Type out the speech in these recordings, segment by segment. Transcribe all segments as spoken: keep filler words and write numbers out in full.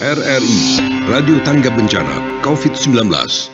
R R I, Radio Tanggap Bencana COVID sembilan belas.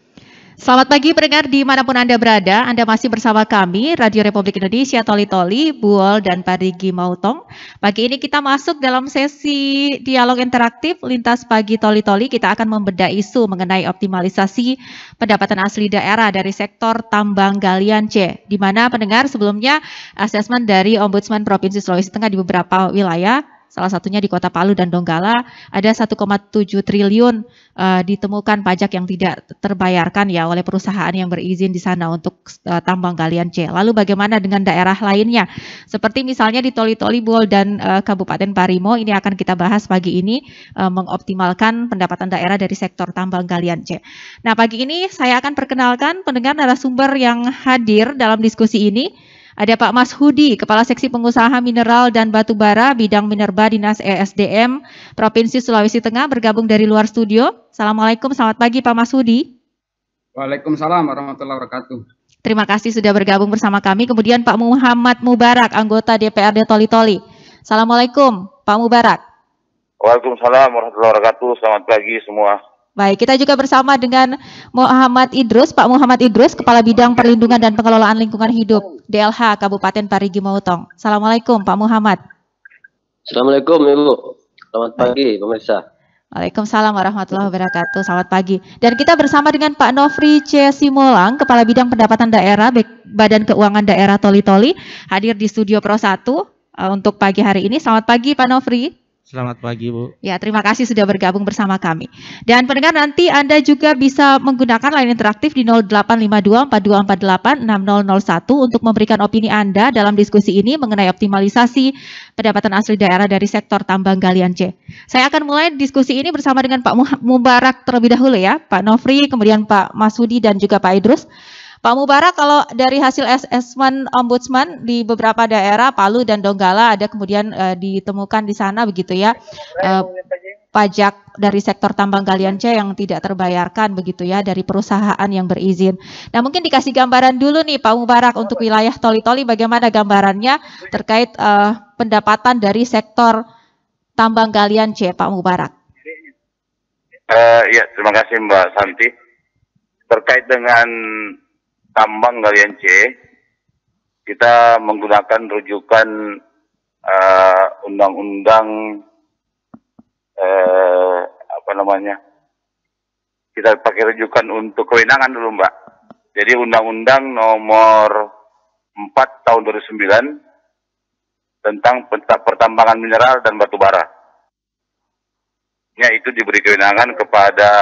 Selamat pagi pendengar dimanapun Anda berada, Anda masih bersama kami, Radio Republik Indonesia Toli Toli, Buol dan Parigi Mautong. Pagi ini kita masuk dalam sesi dialog interaktif Lintas Pagi Toli Toli. Kita akan membedah isu mengenai optimalisasi pendapatan asli daerah dari sektor tambang galian C, di mana pendengar sebelumnya asesmen dari Ombudsman Provinsi Sulawesi Tengah di beberapa wilayah, salah satunya di Kota Palu dan Donggala, ada satu koma tujuh triliun uh, ditemukan pajak yang tidak terbayarkan ya oleh perusahaan yang berizin di sana untuk uh, tambang galian C. Lalu bagaimana dengan daerah lainnya? Seperti misalnya di Toli Toli, Buol dan uh, Kabupaten Parimo, ini akan kita bahas pagi ini, uh, mengoptimalkan pendapatan daerah dari sektor tambang galian C. Nah, pagi ini saya akan perkenalkan pendengar narasumber yang hadir dalam diskusi ini. Ada Pak Mas Hudi, Kepala Seksi Pengusaha Mineral dan Batubara, Bidang Minerba Dinas E S D M, Provinsi Sulawesi Tengah, bergabung dari luar studio. Assalamualaikum, selamat pagi Pak Mas Hudi. Waalaikumsalam warahmatullahi wabarakatuh. Terima kasih sudah bergabung bersama kami. Kemudian Pak Muhammad Mubarak, anggota D P R D Toli Toli. Assalamualaikum Pak Mubarak. Waalaikumsalam warahmatullahi wabarakatuh, selamat pagi semua. Baik, kita juga bersama dengan Muhammad Idrus, Pak Muhammad Idrus, Kepala Bidang Perlindungan dan Pengelolaan Lingkungan Hidup, D L H Kabupaten Parigi Mautong. Assalamualaikum Pak Muhammad. Assalamualaikum Ibu, selamat pagi pemirsa. Waalaikumsalam warahmatullahi wabarakatuh, selamat pagi. Dan kita bersama dengan Pak Nofri C. Simolang, Kepala Bidang Pendapatan Daerah, Badan Keuangan Daerah Toli Toli, hadir di Studio Pro satu uh, untuk pagi hari ini. Selamat pagi Pak Nofri. Selamat pagi Bu. Ya, terima kasih sudah bergabung bersama kami. Dan pendengar, nanti Anda juga bisa menggunakan line interaktif di nol delapan lima dua empat dua empat delapan enam nol nol satu untuk memberikan opini Anda dalam diskusi ini mengenai optimalisasi pendapatan asli daerah dari sektor tambang galian C. Saya akan mulai diskusi ini bersama dengan Pak Mubarak terlebih dahulu ya, Pak Nofri, kemudian Pak Masudi dan juga Pak Idrus. Pak Mubarak, kalau dari hasil asesmen Ombudsman di beberapa daerah Palu dan Donggala ada kemudian uh, ditemukan di sana begitu ya uh, pajak dari sektor tambang galian C yang tidak terbayarkan begitu ya dari perusahaan yang berizin. Nah, mungkin dikasih gambaran dulu nih Pak Mubarak untuk wilayah Toli Toli, bagaimana gambarannya terkait uh, pendapatan dari sektor tambang galian C, Pak Mubarak. Uh, ya, terima kasih Mbak Santi. Terkait dengan tambang galian C, kita menggunakan rujukan uh, undang-undang uh, apa namanya? Kita pakai rujukan untuk kewenangan dulu, Mbak. Jadi Undang-Undang Nomor empat Tahun dua ribu sembilan tentang pertambangan mineral dan batubara. Ya, itu diberi kewenangan kepada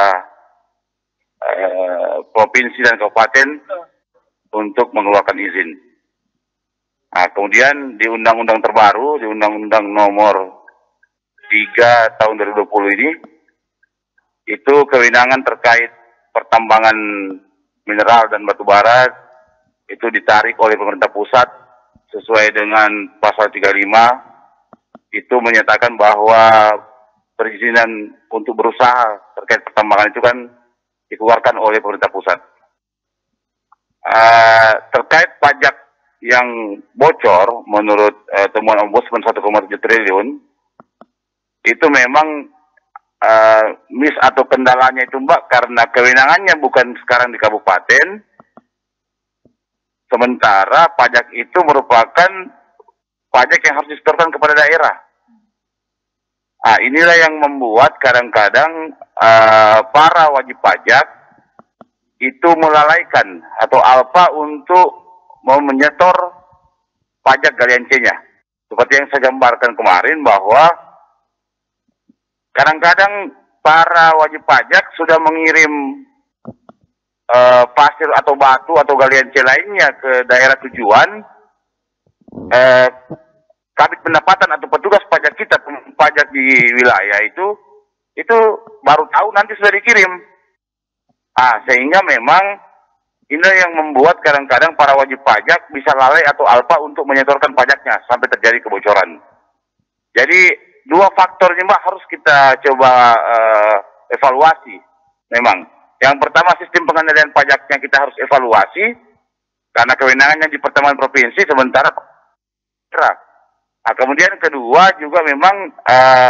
uh, provinsi dan kabupaten untuk mengeluarkan izin. Nah, kemudian di undang-undang terbaru, di Undang-Undang Nomor tiga Tahun dua ribu dua puluh ini, itu kewenangan terkait pertambangan mineral dan batubara itu ditarik oleh pemerintah pusat sesuai dengan pasal tiga puluh lima, itu menyatakan bahwa perizinan untuk berusaha terkait pertambangan itu kan dikeluarkan oleh pemerintah pusat. Uh, terkait pajak yang bocor menurut uh, temuan Ombudsman satu koma tujuh triliun, itu memang uh, miss atau kendalanya itu Mbak karena kewenangannya bukan sekarang di kabupaten, sementara pajak itu merupakan pajak yang harus disetorkan kepada daerah. Nah, inilah yang membuat kadang-kadang uh, para wajib pajak itu melalaikan atau alfa untuk mau menyetor pajak galian C-nya. Seperti yang saya gambarkan kemarin bahwa kadang-kadang para wajib pajak sudah mengirim uh, pasir atau batu atau galian C lainnya ke daerah tujuan. Uh, Kabit pendapatan atau petugas pajak kita, pajak di wilayah itu, itu baru tahu nanti sudah dikirim. Ah, sehingga memang ini yang membuat kadang-kadang para wajib pajak bisa lalai atau alpa untuk menyetorkan pajaknya sampai terjadi kebocoran. Jadi dua faktor ini Mbak harus kita coba uh, evaluasi. Memang yang pertama sistem pengendalian pajaknya kita harus evaluasi karena kewenangannya di pertambangan provinsi sementara. Nah, kemudian kedua juga memang uh,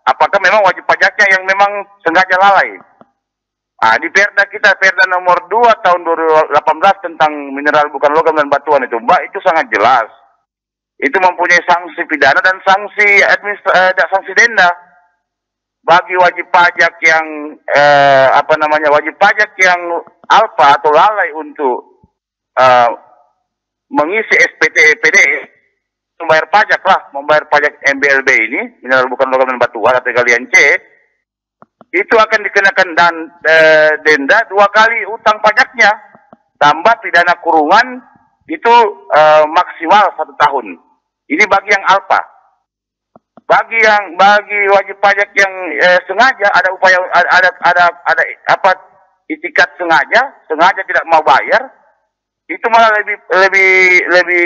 apakah memang wajib pajaknya yang memang sengaja lalai. Ah, di Perda kita, Perda nomor dua tahun dua ribu delapan belas tentang mineral bukan logam dan batuan itu, Mbak, itu sangat jelas. Itu mempunyai sanksi pidana dan sanksi administrasi, eh, sanksi denda bagi wajib pajak yang eh, apa namanya wajib pajak yang alfa atau lalai untuk eh, mengisi S P T P D, membayar pajak lah, membayar pajak M B L B ini, mineral bukan logam dan batuan atau galian C, itu akan dikenakan dan e, denda dua kali utang pajaknya, tambah pidana kurungan itu e, maksimal satu tahun. Ini bagi yang alfa. Bagi yang bagi wajib pajak yang e, sengaja ada upaya ada ada ada, ada apa itikat sengaja, sengaja tidak mau bayar, itu malah lebih lebih lebih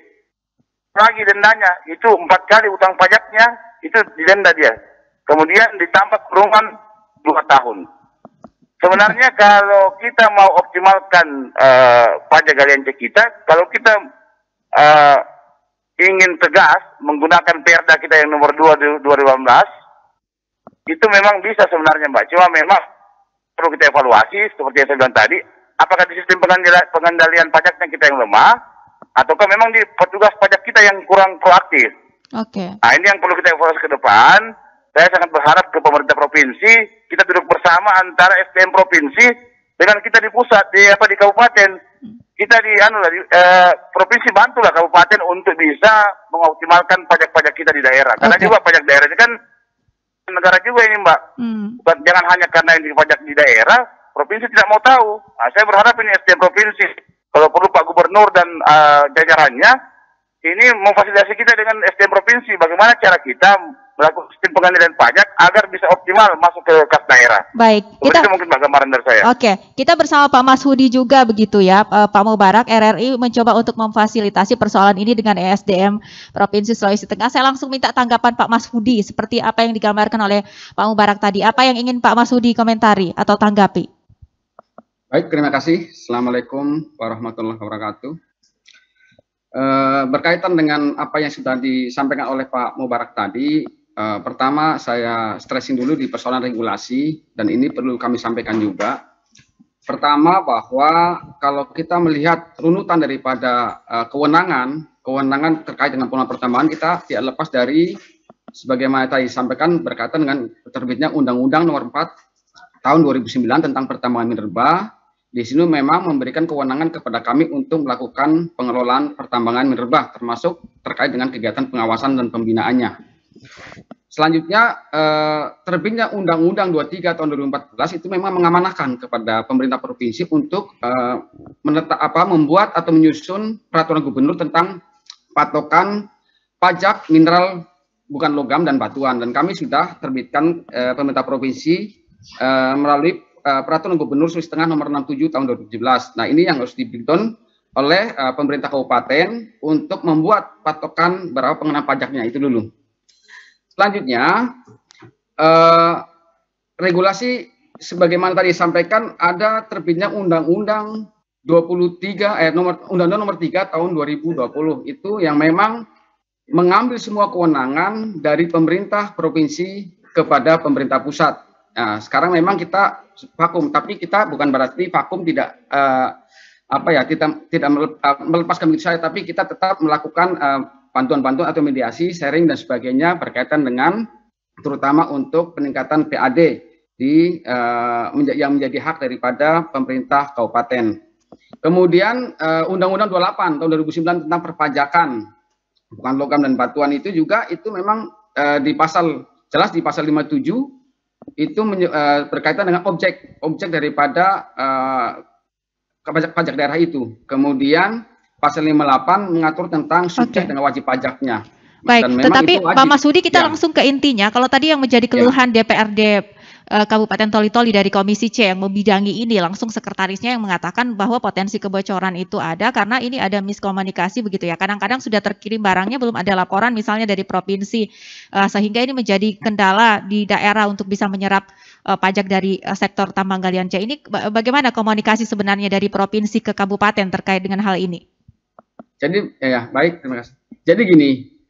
lagi dendanya, itu empat kali utang pajaknya itu didenda dia. Kemudian ditambah kurungan dua tahun. Sebenarnya kalau kita mau optimalkan uh, pajak galian C kita, kalau kita uh, ingin tegas menggunakan Perda kita yang nomor dua dua ribu delapan belas, itu memang bisa sebenarnya, Mbak. Cuma memang perlu kita evaluasi seperti yang saya bilang tadi, apakah di sistem pengendalian, pengendalian pajaknya kita yang lemah, ataukah memang di petugas pajak kita yang kurang proaktif. Oke. Okay. Nah, ini yang perlu kita evaluasi ke depan. Saya sangat berharap ke pemerintah provinsi, kita duduk bersama antara S D M provinsi dengan kita di pusat, di apa di kabupaten. Kita di anu lah, di, eh, provinsi bantulah kabupaten untuk bisa mengoptimalkan pajak-pajak kita di daerah. Karena okay. juga pajak daerah ini kan negara juga ini, Mbak. Hmm. Bukan, jangan hanya karena ini pajak di daerah, provinsi tidak mau tahu. Nah, saya berharap ini S D M provinsi, kalau perlu Pak Gubernur dan uh, jajarannya, ini memfasilitasi kita dengan S D M provinsi. Bagaimana cara kita melakukan sistem pengendalian pajak agar bisa optimal masuk ke kas daerah. Baik, kita itu mungkin gambaran dari saya. Oke, kita bersama Pak Mashudi juga begitu ya, Pak Mubarak. R R I mencoba untuk memfasilitasi persoalan ini dengan E S D M Provinsi Sulawesi Tengah. Saya langsung minta tanggapan Pak Mashudi seperti apa yang digambarkan oleh Pak Mubarak tadi. Apa yang ingin Pak Mashudi komentari atau tanggapi? Baik, terima kasih. Assalamualaikum warahmatullahi wabarakatuh. Uh, berkaitan dengan apa yang sudah disampaikan oleh Pak Mubarak tadi, uh, pertama saya stressing dulu di persoalan regulasi, dan ini perlu kami sampaikan juga. Pertama, bahwa kalau kita melihat runutan daripada uh, kewenangan, kewenangan terkait dengan pengelolaan pertambangan, kita tidak lepas dari sebagaimana tadi disampaikan berkaitan dengan terbitnya Undang-Undang Nomor empat Tahun dua ribu sembilan tentang pertambangan minerba. Di sini memang memberikan kewenangan kepada kami untuk melakukan pengelolaan pertambangan minerba, termasuk terkait dengan kegiatan pengawasan dan pembinaannya. Selanjutnya, eh, terbitnya Undang-Undang dua puluh tiga tahun dua ribu empat belas itu memang mengamanahkan kepada pemerintah provinsi untuk eh, menetap, apa, membuat atau menyusun peraturan gubernur tentang patokan pajak mineral bukan logam dan batuan. Dan kami sudah terbitkan eh, pemerintah provinsi eh, melalui Uh, peraturan gubernur Sulawesi Tengah nomor enam puluh tujuh tahun dua ribu tujuh belas. Nah, ini yang harus di-breakdown oleh uh, pemerintah kabupaten untuk membuat patokan berapa pengenaan pajaknya, itu dulu. Selanjutnya, uh, regulasi sebagaimana tadi disampaikan, ada terbitnya Undang-Undang dua puluh tiga eh nomor Undang-Undang nomor tiga tahun dua ribu dua puluh, itu yang memang mengambil semua kewenangan dari pemerintah provinsi kepada pemerintah pusat. Nah, sekarang memang kita vakum, tapi kita bukan berarti vakum tidak uh, apa ya, tidak tidak melepaskan begitu saja, tapi kita tetap melakukan bantuan-bantuan uh, atau mediasi, sharing dan sebagainya berkaitan dengan terutama untuk peningkatan P A D di uh, menja yang menjadi hak daripada pemerintah kabupaten. Kemudian Undang-Undang uh, dua puluh delapan tahun dua ribu sembilan tentang perpajakan bukan logam dan batuan itu juga itu memang uh, di pasal jelas di pasal lima puluh tujuh itu uh, berkaitan dengan objek objek daripada uh, pajak pajak daerah itu. Kemudian pasal lima puluh delapan mengatur tentang subjek okay. dengan wajib pajaknya. Baik, tetapi Pak Mashudi kita ya. langsung ke intinya. Kalau tadi yang menjadi keluhan ya. D P R D uh, Kabupaten Toli-Toli dari Komisi C yang membidangi ini, langsung sekretarisnya yang mengatakan bahwa potensi kebocoran itu ada karena ini ada miskomunikasi begitu ya. Kadang-kadang sudah terkirim barangnya belum ada laporan misalnya dari provinsi, uh, sehingga ini menjadi kendala di daerah untuk bisa menyerap uh, pajak dari uh, sektor tambang galian C. Ini bagaimana komunikasi sebenarnya dari provinsi ke kabupaten terkait dengan hal ini? Jadi ya baik, terima kasih. Jadi gini.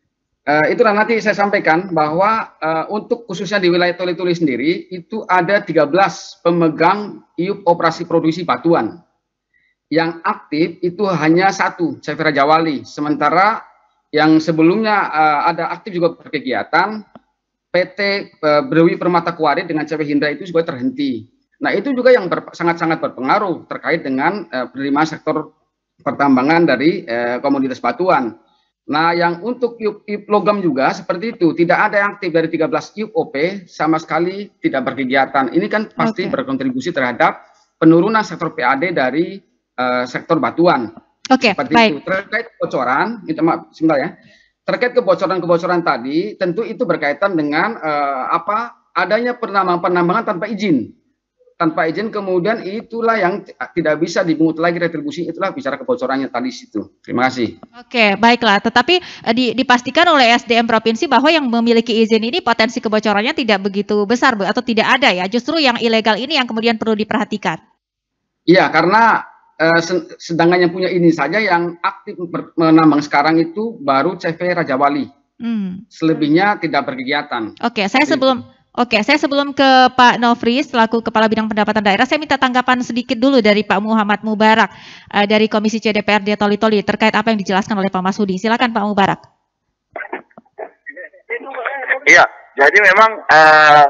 Uh, itulah nanti saya sampaikan bahwa uh, untuk khususnya di wilayah Toli-Toli sendiri itu ada tiga belas pemegang I U P operasi produksi batuan. Yang aktif itu hanya satu, C V Raja Wali. Sementara yang sebelumnya uh, ada aktif juga berkegiatan, P T uh, Brewi Permata Kuari dengan C V Hindra itu juga terhenti. Nah itu juga yang sangat-sangat ber, berpengaruh terkait dengan uh, penerimaan sektor pertambangan dari uh, komoditas batuan. Nah, yang untuk I U P logam juga seperti itu, tidak ada yang aktif dari tiga belas I U P O P sama sekali tidak berkegiatan. Ini kan pasti okay. berkontribusi terhadap penurunan sektor P A D dari uh, sektor batuan. Oke, okay, seperti baik. itu. Terkait kebocoran, itu maaf, sebentar ya. Terkait kebocoran-kebocoran tadi, tentu itu berkaitan dengan uh, apa adanya penambangan-penambangan tanpa izin. Tanpa izin, kemudian itulah yang tidak bisa dipungut lagi retribusi, itulah bicara kebocorannya tadi situ. Terima kasih. Oke, baiklah. Tetapi di, dipastikan oleh S D M Provinsi bahwa yang memiliki izin ini potensi kebocorannya tidak begitu besar atau tidak ada ya. Justru yang ilegal ini yang kemudian perlu diperhatikan. Iya, karena eh, sedangkan yang punya ini saja yang aktif menambang sekarang itu baru C V Raja Wali. Hmm. Selebihnya tidak berkegiatan. Oke, saya sebelum... Oke, saya sebelum ke Pak Nofri selaku Kepala Bidang Pendapatan Daerah, saya minta tanggapan sedikit dulu dari Pak Muhammad Mubarak uh, dari Komisi C D P R D Toli-Toli terkait apa yang dijelaskan oleh Pak Masudi. Silakan Pak Mubarak. Iya, jadi memang uh,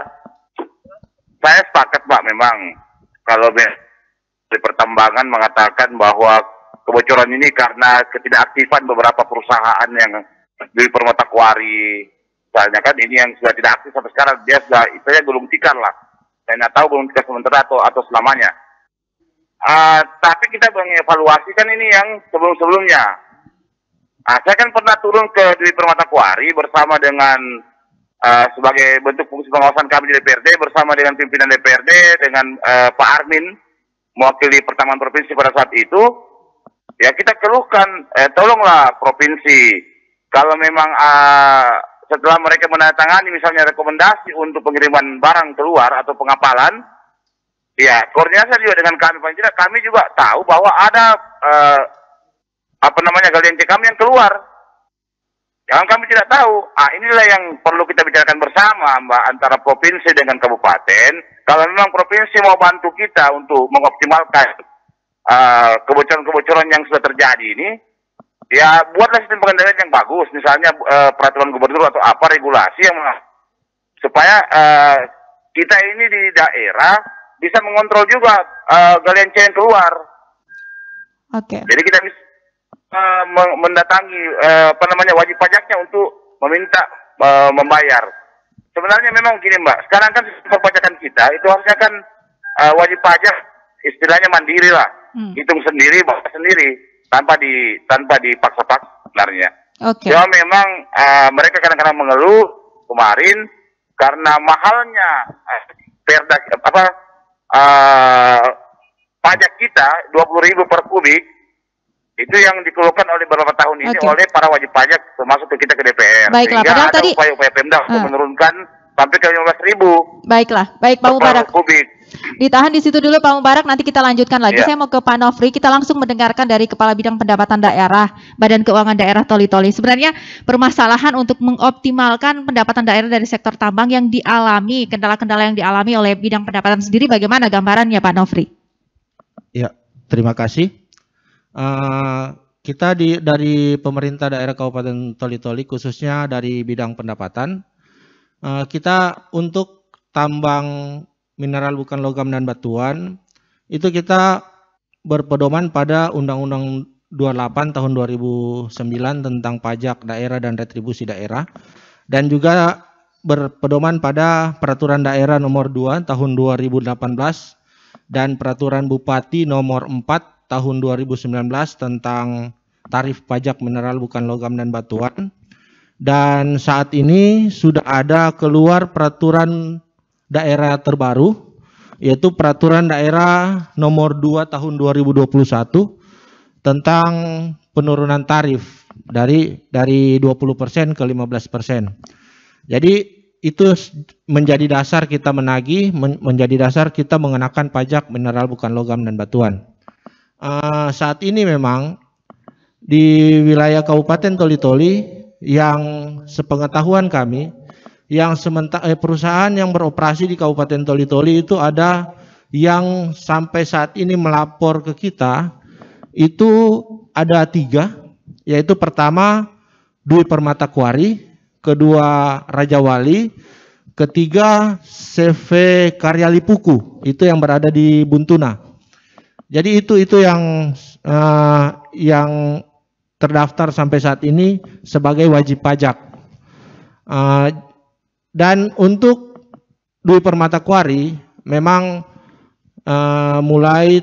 saya sepakat Pak, memang kalau di pertambangan mengatakan bahwa kebocoran ini karena ketidakaktifan beberapa perusahaan yang di Permata Kuari. Misalnya kan ini yang sudah tidak aktif sampai sekarang, dia sudah istilahnya gulung tikar lah. Saya nggak tahu gulung tikar sementara atau, atau selamanya. Uh, tapi kita mengevaluasi kan ini yang sebelum-sebelumnya. Uh, saya kan pernah turun ke Dwi Permata Kuari bersama dengan uh, sebagai bentuk fungsi pengawasan kami di D P R D bersama dengan pimpinan D P R D dengan uh, Pak Armin mewakili Pertambangan Provinsi pada saat itu. Ya kita keluhkan, eh, tolonglah provinsi kalau memang uh, setelah mereka menandatangani misalnya rekomendasi untuk pengiriman barang keluar atau pengapalan, ya koordinasi juga dengan kami. Paling tidak kami juga tahu bahwa ada uh, apa namanya galian C kami yang keluar. Yang kami tidak tahu. Ah inilah yang perlu kita bicarakan bersama, Mbak, antara provinsi dengan kabupaten. Kalau memang provinsi mau bantu kita untuk mengoptimalkan uh, kebocoran-kebocoran yang sudah terjadi ini, ya buatlah sistem pengendalian yang bagus, misalnya uh, peraturan gubernur atau apa regulasi yang supaya uh, kita ini di daerah bisa mengontrol juga uh, galian C yang keluar. Oke. Okay. Jadi kita bisa uh, mendatangi uh, apa namanya wajib pajaknya untuk meminta uh, membayar. Sebenarnya memang gini Mbak, sekarang kan sistem perpajakan kita itu harusnya kan uh, wajib pajak istilahnya mandiri lah, hmm. hitung sendiri, bayar sendiri. tanpa di tanpa dipaksa-paksa sebenarnya. Oke. Okay. Ya memang uh, mereka kadang-kadang mengeluh kemarin karena mahalnya uh, perda apa uh, pajak kita dua puluh ribu per kubik itu yang dikeluhkan oleh beberapa tahun ini okay. oleh para wajib pajak termasuk ke kita ke D P R. Baiklah, sehingga ada tadi upaya-upaya Pemda uh. untuk menurunkan sampai ke lima belas ribu. Baiklah, baik Pak Mubarak. Kubik. Ditahan di situ dulu Pak Mubarak, nanti kita lanjutkan lagi. Ya. Saya mau ke Pak Nofri, kita langsung mendengarkan dari Kepala Bidang Pendapatan Daerah, Badan Keuangan Daerah Toli-Toli. Sebenarnya permasalahan untuk mengoptimalkan pendapatan daerah dari sektor tambang yang dialami, kendala-kendala yang dialami oleh bidang pendapatan sendiri, bagaimana gambarannya Pak Nofri? Ya, terima kasih. Uh, kita di, dari pemerintah daerah Kabupaten Toli-Toli, khususnya dari bidang pendapatan, uh, kita untuk tambang mineral bukan logam dan batuan, itu kita berpedoman pada Undang-Undang dua puluh delapan tahun dua ribu sembilan tentang pajak daerah dan retribusi daerah, dan juga berpedoman pada Peraturan Daerah Nomor dua tahun dua ribu delapan belas dan Peraturan Bupati Nomor empat tahun dua ribu sembilan belas tentang tarif pajak mineral bukan logam dan batuan. Dan saat ini sudah ada keluar peraturan daerah terbaru, yaitu Peraturan Daerah Nomor dua tahun dua ribu dua puluh satu tentang penurunan tarif dari dari dua puluh persen ke lima belas persen. Jadi itu menjadi dasar kita menagih, men, menjadi dasar kita mengenakan pajak mineral bukan logam dan batuan. Uh, saat ini memang di wilayah Kabupaten Toli-Toli yang sepengetahuan kami, yang sementara eh, perusahaan yang beroperasi di Kabupaten Toli-Toli itu ada yang sampai saat ini melapor ke kita itu ada tiga, yaitu pertama Dwi Permata Kuari, kedua Raja Wali, ketiga C V Karya Lipuku, itu yang berada di Buntuna. Jadi itu itu yang uh, yang terdaftar sampai saat ini sebagai wajib pajak. Uh, dan untuk Dwi Permata Kuari memang uh, mulai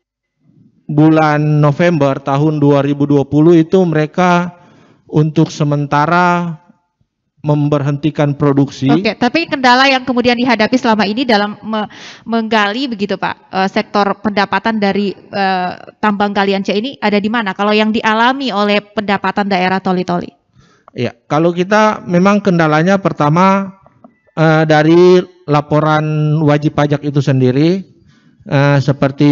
bulan November tahun dua ribu dua puluh itu mereka untuk sementara memberhentikan produksi. Oke, tapi kendala yang kemudian dihadapi selama ini dalam me menggali begitu Pak, uh, sektor pendapatan dari uh, tambang galian C ini ada di mana? Kalau yang dialami oleh pendapatan daerah Toli-Toli? Ya, kalau kita memang kendalanya pertama uh, dari laporan wajib pajak itu sendiri, uh, seperti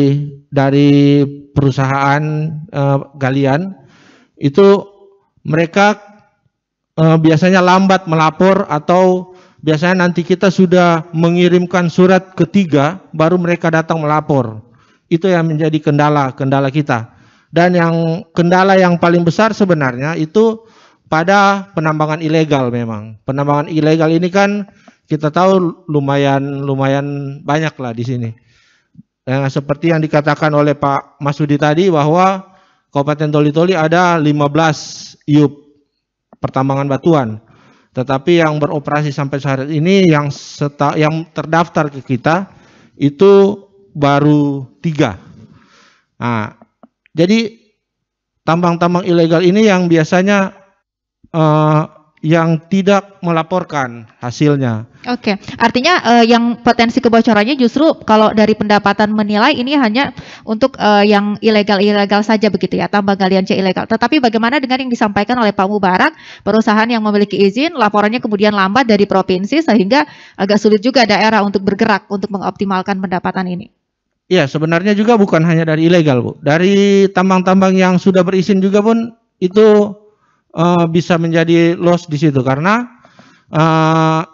dari perusahaan uh, galian itu mereka Uh, biasanya lambat melapor atau biasanya nanti kita sudah mengirimkan surat ketiga baru mereka datang melapor. Itu yang menjadi kendala kendala kita. Dan yang kendala yang paling besar sebenarnya itu pada penambangan ilegal memang. Penambangan ilegal ini kan kita tahu lumayan lumayan banyak lah di sini. Eh, seperti yang dikatakan oleh Pak Masudi tadi bahwa Kabupaten Toli-Toli ada lima belas I U P pertambangan batuan, tetapi yang beroperasi sampai saat ini yang seta, yang terdaftar ke kita itu baru tiga. Nah, jadi tambang-tambang ilegal ini yang biasanya uh, yang tidak melaporkan hasilnya. Oke, artinya uh, yang potensi kebocorannya justru kalau dari pendapatan menilai ini hanya untuk uh, yang ilegal-ilegal saja begitu ya, tambang galian C ilegal. Tetapi bagaimana dengan yang disampaikan oleh Pak Mubarak, perusahaan yang memiliki izin, laporannya kemudian lambat dari provinsi sehingga agak sulit juga daerah untuk bergerak untuk mengoptimalkan pendapatan ini? Iya, sebenarnya juga bukan hanya dari ilegal, Bu. Dari tambang-tambang yang sudah berizin juga pun itu uh, bisa menjadi loss di situ karena uh,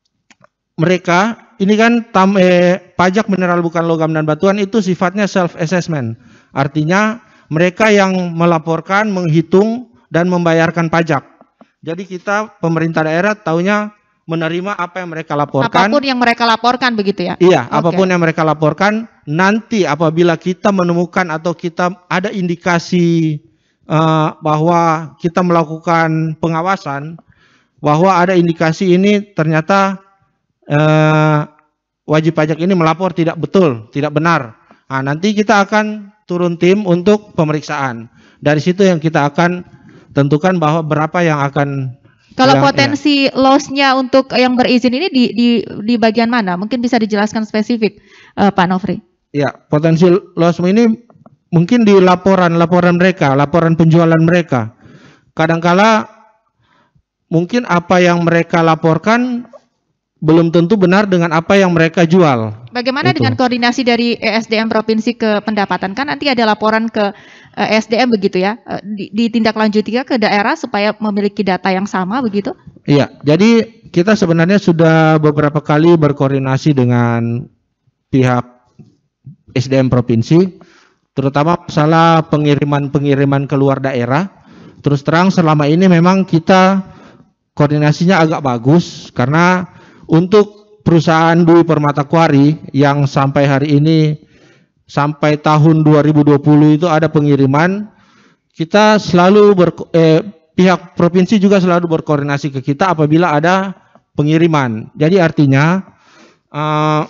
mereka ini kan tam, eh, pajak mineral bukan logam dan batuan itu sifatnya self assessment. Artinya mereka yang melaporkan, menghitung dan membayarkan pajak. Jadi kita pemerintah daerah taunya menerima apa yang mereka laporkan. Apapun yang mereka laporkan begitu ya? Iya, okay. apapun yang mereka laporkan. Nanti apabila kita menemukan atau kita ada indikasi uh, bahwa kita melakukan pengawasan, bahwa ada indikasi ini ternyata Uh, wajib pajak ini melapor tidak betul, tidak benar. Nah, nanti kita akan turun tim untuk pemeriksaan. Dari situ yang kita akan tentukan bahwa berapa yang akan. Kalau yang, potensi ya. loss-nya untuk yang berizin ini di, di, di bagian mana? Mungkin bisa dijelaskan spesifik, uh, Pak Nofri. Ya, potensi loss ini mungkin di laporan-laporan mereka, laporan penjualan mereka. Kadangkala mungkin apa yang mereka laporkan belum tentu benar dengan apa yang mereka jual. Bagaimana itu. Dengan koordinasi dari E S D M Provinsi ke pendapatan? Kan nanti ada laporan ke E S D M begitu ya, ditindaklanjuti ke daerah supaya memiliki data yang sama begitu? Iya, jadi kita sebenarnya sudah beberapa kali berkoordinasi dengan pihak E S D M Provinsi, terutama masalah pengiriman-pengiriman keluar daerah. Terus terang selama ini memang kita koordinasinya agak bagus karena untuk perusahaan Dwi Permata Kuari yang sampai hari ini sampai tahun dua ribu dua puluh itu ada pengiriman, kita selalu ber, eh, pihak provinsi juga selalu berkoordinasi ke kita apabila ada pengiriman. Jadi artinya uh,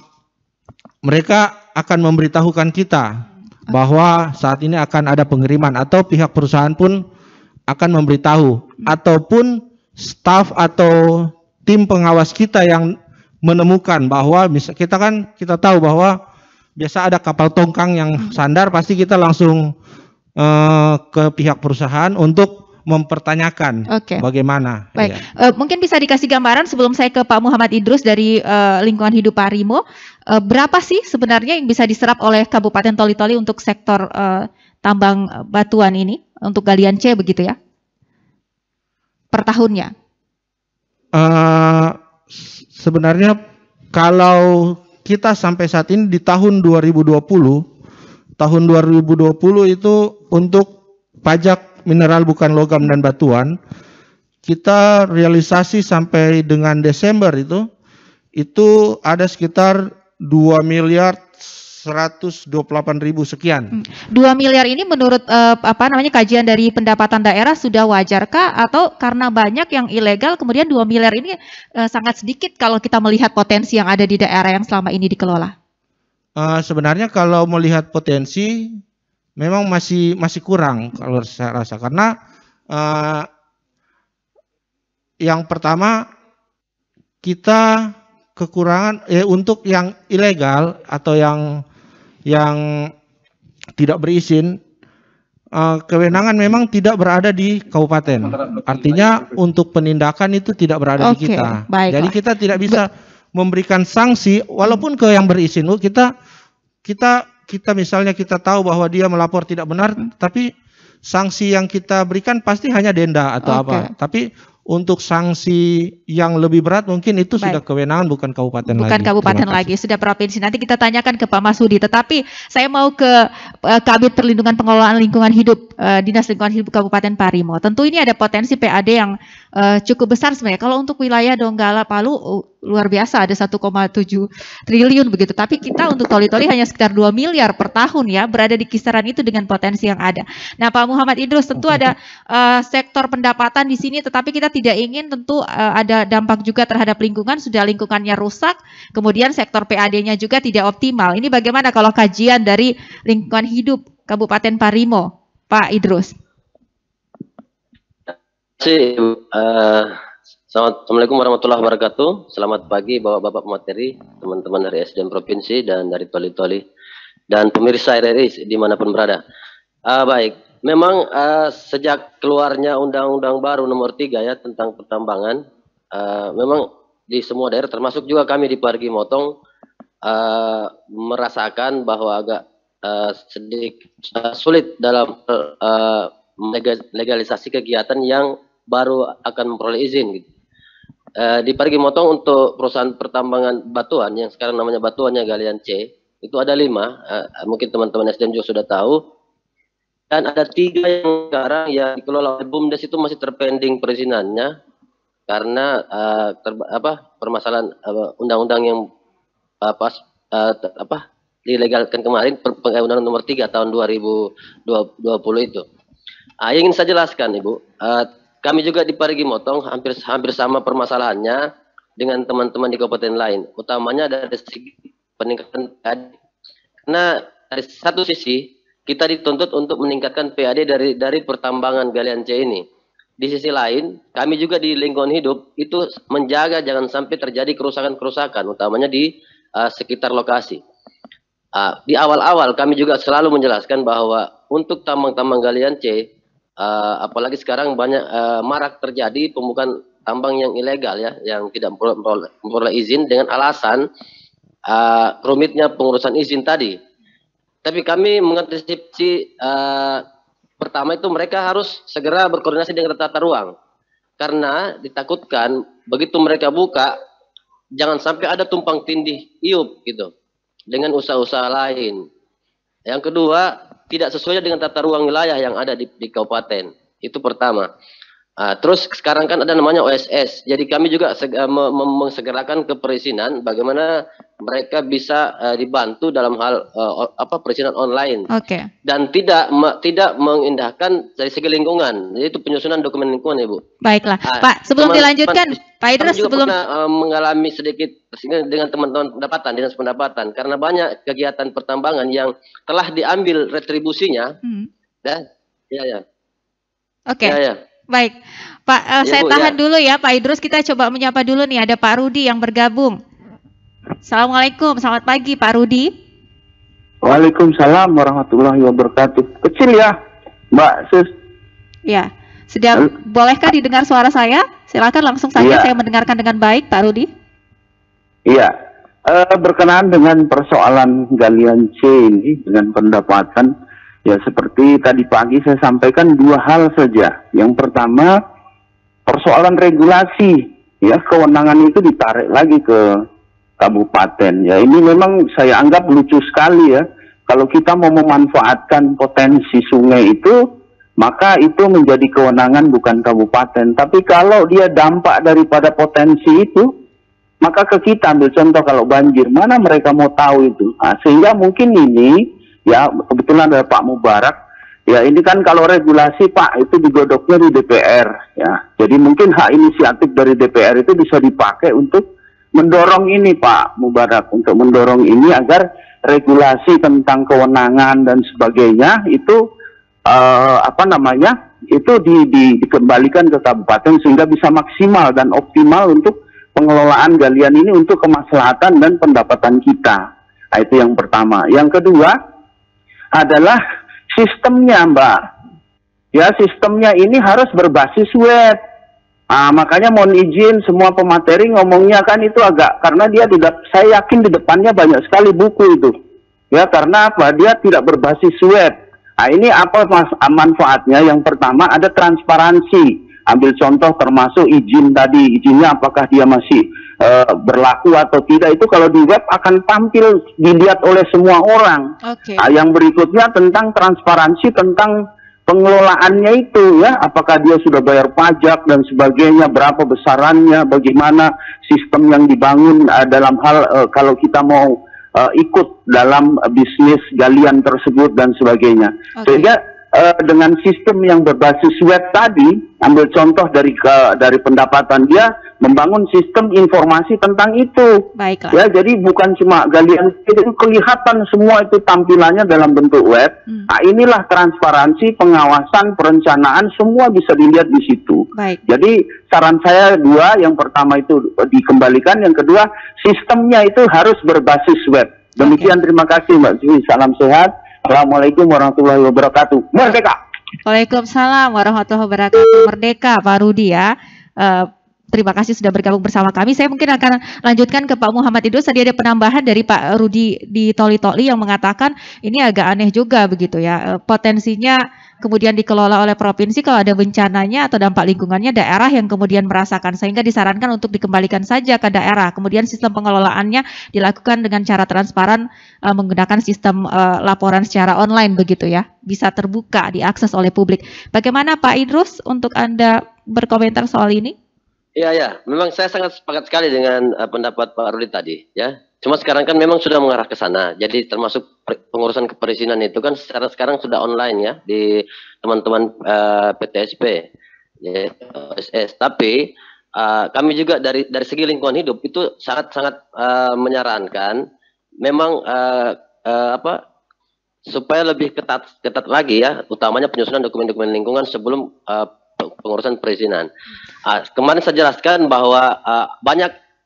mereka akan memberitahukan kita bahwa saat ini akan ada pengiriman atau pihak perusahaan pun akan memberitahu ataupun staf atau tim pengawas kita yang menemukan bahwa bisa kita kan kita tahu bahwa biasa ada kapal tongkang yang sandar, pasti kita langsung uh, ke pihak perusahaan untuk mempertanyakan okay. bagaimana. Baik, ya. uh, mungkin bisa dikasih gambaran sebelum saya ke Pak Muhammad Idrus dari uh, Lingkungan Hidup Parimo, uh, berapa sih sebenarnya yang bisa diserap oleh Kabupaten Toli-Toli untuk sektor uh, tambang batuan ini untuk galian C begitu ya? per tahunnya? Uh, sebenarnya kalau kita sampai saat ini di tahun dua ribu dua puluh, tahun dua ribu dua puluh itu untuk pajak mineral bukan logam dan batuan, kita realisasi sampai dengan Desember itu, itu ada sekitar dua miliar seratus dua puluh delapan ribu sekian. dua miliar ini menurut uh, apa namanya kajian dari pendapatan daerah sudah wajarkah atau karena banyak yang ilegal kemudian dua miliar ini uh, sangat sedikit kalau kita melihat potensi yang ada di daerah yang selama ini dikelola? Uh, sebenarnya kalau melihat potensi memang masih masih kurang kalau saya rasa, karena uh, yang pertama kita kekurangan eh, untuk yang ilegal atau yang yang tidak berizin, uh, kewenangan memang tidak berada di kabupaten. Artinya untuk penindakan itu tidak berada Oke, di kita. baiklah. Jadi kita tidak bisa memberikan sanksi walaupun ke yang berizin. Kita kita kita misalnya kita tahu bahwa dia melapor tidak benar, tapi sanksi yang kita berikan pasti hanya denda atau Oke. apa. Tapi untuk sanksi yang lebih berat mungkin itu Baik. sudah kewenangan bukan kabupaten lagi. Bukan kabupaten Terima lagi, sudah provinsi. Nanti kita tanyakan ke Pak Masudi. Tetapi saya mau ke uh, Kabid Perlindungan Pengelolaan Lingkungan Hidup, uh, Dinas Lingkungan Hidup Kabupaten Parimo. Tentu ini ada potensi P A D yang uh, cukup besar sebenarnya. Kalau untuk wilayah Donggala, Palu uh, luar biasa, ada satu koma tujuh triliun begitu. Tapi kita untuk toli-toli hanya sekitar dua miliar per tahun ya, berada di kisaran itu dengan potensi yang ada. Nah, Pak Muhammad Idrus, tentu ada uh, sektor pendapatan di sini, tetapi kita tidak ingin tentu uh, ada dampak juga terhadap lingkungan, sudah lingkungannya rusak, kemudian sektor P A D-nya juga tidak optimal. Ini bagaimana kalau kajian dari lingkungan hidup Kabupaten Parimo, Pak Idrus? Terima kasih, uh, Assalamualaikum warahmatullahi wabarakatuh. Selamat pagi Bapak-Bapak pemateri, teman-teman dari S D M Provinsi dan dari Toli-Toli, dan pemirsa R R I dimanapun berada. Uh, baik, memang uh, sejak keluarnya Undang-Undang baru nomor tiga ya tentang pertambangan, uh, memang di semua daerah termasuk juga kami di Parigi Motong uh, merasakan bahwa agak uh, sedikit uh, sulit dalam uh, legalisasi kegiatan yang baru akan memperoleh izin gitu. Uh, di Parigi Motong untuk perusahaan pertambangan batuan yang sekarang namanya batuannya galian C itu ada lima, uh, mungkin teman-teman S D M juga sudah tahu, dan ada tiga yang sekarang yang dikelola oleh BUMDes itu masih terpending perizinannya karena uh, ter, apa permasalahan undang-undang uh, yang uh, pas uh, apa dilegalkan kemarin undang-undang nomor tiga tahun dua ribu dua puluh itu. Uh, ingin saya jelaskan Ibu. Uh, Kami juga di Parigi Motong hampir hampir sama permasalahannya dengan teman-teman di kabupaten lain. Utamanya dari segi peningkatan P A D. Karena dari satu sisi kita dituntut untuk meningkatkan P A D dari dari pertambangan galian C ini. Di sisi lain, kami juga di lingkungan hidup itu menjaga jangan sampai terjadi kerusakan-kerusakan, utamanya di uh, sekitar lokasi. Uh, di awal-awal kami juga selalu menjelaskan bahwa untuk tambang-tambang galian C, Uh, apalagi sekarang banyak uh, marak terjadi pembukaan tambang yang ilegal ya, yang tidak memperoleh izin dengan alasan uh, rumitnya pengurusan izin tadi. Tapi kami mengantisipasi uh, pertama itu mereka harus segera berkoordinasi dengan tata ruang, karena ditakutkan begitu mereka buka jangan sampai ada tumpang tindih iup gitu dengan usaha-usaha lain. Yang kedua, tidak sesuai dengan tata ruang wilayah yang ada di, di kabupaten. Itu pertama. Uh, terus sekarang kan ada namanya O S S. Jadi kami juga seg uh, mensegerakan ke perizinan bagaimana mereka bisa uh, dibantu dalam hal uh, apa perizinan online. Oke. Okay. Dan tidak me, tidak mengindahkan dari segi lingkungan. Jadi itu penyusunan dokumen lingkungan, Ibu. Baiklah, uh, Pak. Sebelum teman, dilanjutkan, teman, Pak Idrus juga sebelum pernah uh, mengalami sedikit dengan teman-teman pendapatan, dinas pendapatan, karena banyak kegiatan pertambangan yang telah diambil retribusinya. Hmm. Dan, ya ya. Oke. Okay. Ya, ya. Baik, Pak, uh, ya, saya Bu, tahan ya. dulu ya, Pak Idrus. Kita coba menyapa dulu nih. Ada Pak Rudi yang bergabung. Assalamualaikum, selamat pagi, Pak Rudi. Waalaikumsalam warahmatullahi wabarakatuh. Kecil ya, Mbak Sus. Ya, sudah. Halo. Bolehkah didengar suara saya? Silakan langsung saja, ya. Saya mendengarkan dengan baik, Pak Rudi. Iya, uh, berkenaan dengan persoalan galian C ini dengan pendapatan. Ya seperti tadi pagi saya sampaikan dua hal saja. Yang pertama persoalan regulasi, ya kewenangan itu ditarik lagi ke kabupaten. Ya ini memang saya anggap lucu sekali ya. Kalau kita mau memanfaatkan potensi sungai itu, maka itu menjadi kewenangan bukan kabupaten. Tapi kalau dia dampak daripada potensi itu, maka ke kita. Ambil contoh kalau banjir, mana mereka mau tahu itu. Nah, sehingga mungkin ini, ya kebetulan ada Pak Mubarak, ya ini kan kalau regulasi Pak, itu digodoknya di D P R. Ya. Jadi mungkin hak inisiatif dari D P R itu bisa dipakai untuk mendorong ini Pak Mubarak, untuk mendorong ini agar regulasi tentang kewenangan dan sebagainya itu uh, apa namanya itu di, di, dikembalikan ke kabupaten sehingga bisa maksimal dan optimal untuk pengelolaan galian ini untuk kemaslahatan dan pendapatan kita. Nah, itu yang pertama. Yang kedua adalah sistemnya Mbak. Ya sistemnya ini harus berbasis web. Nah, makanya mohon izin semua pemateri ngomongnya kan itu agak, karena dia tidak, saya yakin di depannya banyak sekali buku itu. Ya karena apa? Dia tidak berbasis web. Nah ini apa mas, manfaatnya? Yang pertama ada transparansi. Ambil contoh termasuk izin tadi, izinnya apakah dia masih uh, berlaku atau tidak, itu kalau di web akan tampil dilihat oleh semua orang. Okay. Nah, yang berikutnya tentang transparansi tentang pengelolaannya itu ya, apakah dia sudah bayar pajak dan sebagainya, berapa besarannya, bagaimana sistem yang dibangun uh, dalam hal uh, kalau kita mau uh, ikut dalam uh, bisnis galian tersebut dan sebagainya. Okay. Sehingga uh, dengan sistem yang berbasis web tadi, ambil contoh dari ke, dari pendapatan dia membangun sistem informasi tentang itu. Baiklah. Ya, jadi bukan cuma galian, itu kelihatan semua itu tampilannya dalam bentuk web. Hmm. Nah, inilah transparansi, pengawasan, perencanaan semua bisa dilihat di situ. Baik. Jadi saran saya dua, yang pertama itu dikembalikan, yang kedua sistemnya itu harus berbasis web. Demikian, okay. Terima kasih Mbak Zwi. Salam sehat. Assalamualaikum warahmatullahi wabarakatuh. Merdeka. Waalaikumsalam warahmatullahi wabarakatuh. Merdeka Pak Rudi ya. Uh, Terima kasih sudah bergabung bersama kami. Saya mungkin akan lanjutkan ke Pak Muhammad Idrus. Tadi ada penambahan dari Pak Rudi di Toli-Toli yang mengatakan ini agak aneh juga begitu ya. Potensinya kemudian dikelola oleh provinsi, kalau ada bencananya atau dampak lingkungannya daerah yang kemudian merasakan, sehingga disarankan untuk dikembalikan saja ke daerah. Kemudian sistem pengelolaannya dilakukan dengan cara transparan uh, menggunakan sistem uh, laporan secara online begitu ya. Bisa terbuka, diakses oleh publik. Bagaimana Pak Idrus untuk Anda berkomentar soal ini? Iya, ya, memang saya sangat sepakat sekali dengan uh, pendapat Pak Rudi tadi, ya. Cuma sekarang kan memang sudah mengarah ke sana. Jadi termasuk pengurusan keperizinan itu kan secara sekarang sudah online ya di teman-teman uh, P T S P, ya, O S S. Tapi uh, kami juga dari dari segi lingkungan hidup itu sangat-sangat uh, menyarankan memang uh, uh, apa supaya lebih ketat ketat lagi ya, utamanya penyusunan dokumen-dokumen lingkungan sebelum uh, pengurusan perizinan. Uh, kemarin saya jelaskan bahwa uh, banyak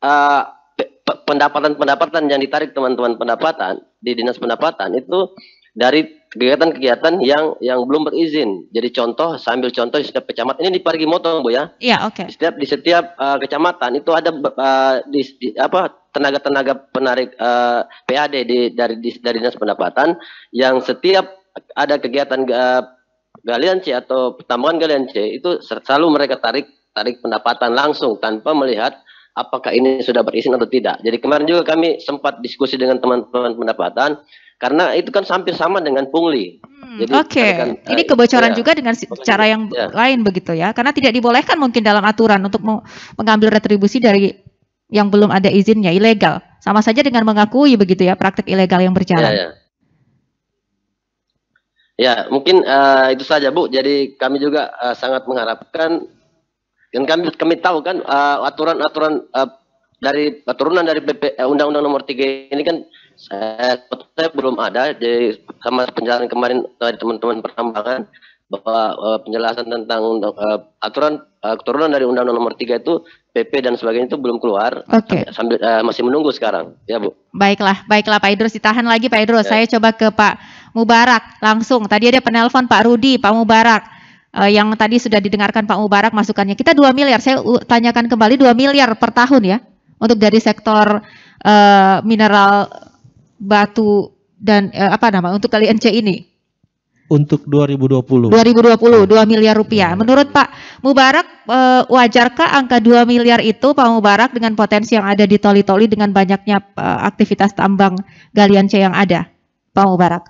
pendapatan-pendapatan uh, yang ditarik teman-teman pendapatan di dinas pendapatan itu dari kegiatan-kegiatan yang yang belum berizin. Jadi contoh, sambil contoh di setiap kecamatan ini di Parigi Motong Bu ya. Iya, oke. Okay. Di setiap di setiap uh, kecamatan itu ada uh, di, di apa tenaga-tenaga penarik uh, P A D di dari di, dari dinas pendapatan yang setiap ada kegiatan uh, galian C atau pertambangan galian C itu selalu mereka tarik tarik pendapatan langsung tanpa melihat apakah ini sudah berizin atau tidak. Jadi kemarin juga kami sempat diskusi dengan teman-teman pendapatan karena itu kan hampir sama dengan pungli. Hmm, Oke, okay. Ini kebocoran ya, juga dengan cara yang ya. lain begitu ya, karena tidak dibolehkan mungkin dalam aturan untuk mengambil retribusi dari yang belum ada izinnya, ilegal. Sama saja dengan mengakui begitu ya praktik ilegal yang berjalan. Ya, ya. Ya, mungkin uh, itu saja Bu. Jadi kami juga uh, sangat mengharapkan, dan kami kami tahu kan aturan-aturan uh, uh, dari turunan dari Undang-Undang Nomor tiga ini kan saya, saya belum ada. Jadi sama penjelasan kemarin dari teman-teman pertambangan bahwa uh, penjelasan tentang uh, aturan uh, turunan dari Undang-Undang Nomor tiga itu P P dan sebagainya itu belum keluar. Oke. Okay. Sambil uh, masih menunggu sekarang, ya Bu. Baiklah, baiklah Pak Idrus, ditahan lagi Pak Idrus. Ya. Saya coba ke Pak Mubarak langsung. Tadi ada penelpon Pak Rudi, Pak Mubarak. Uh, yang tadi sudah didengarkan Pak Mubarak masukannya. Kita dua miliar, saya uh, tanyakan kembali dua miliar per tahun ya. Untuk dari sektor uh, mineral batu dan uh, apa nama untuk galian C ini. untuk dua ribu dua puluh. dua ribu dua puluh, dua miliar rupiah. Menurut Pak Mubarak, eh, wajarkah angka dua miliar itu, Pak Mubarak, dengan potensi yang ada di Toli-Toli dengan banyaknya eh, aktivitas tambang galian C yang ada, Pak Mubarak?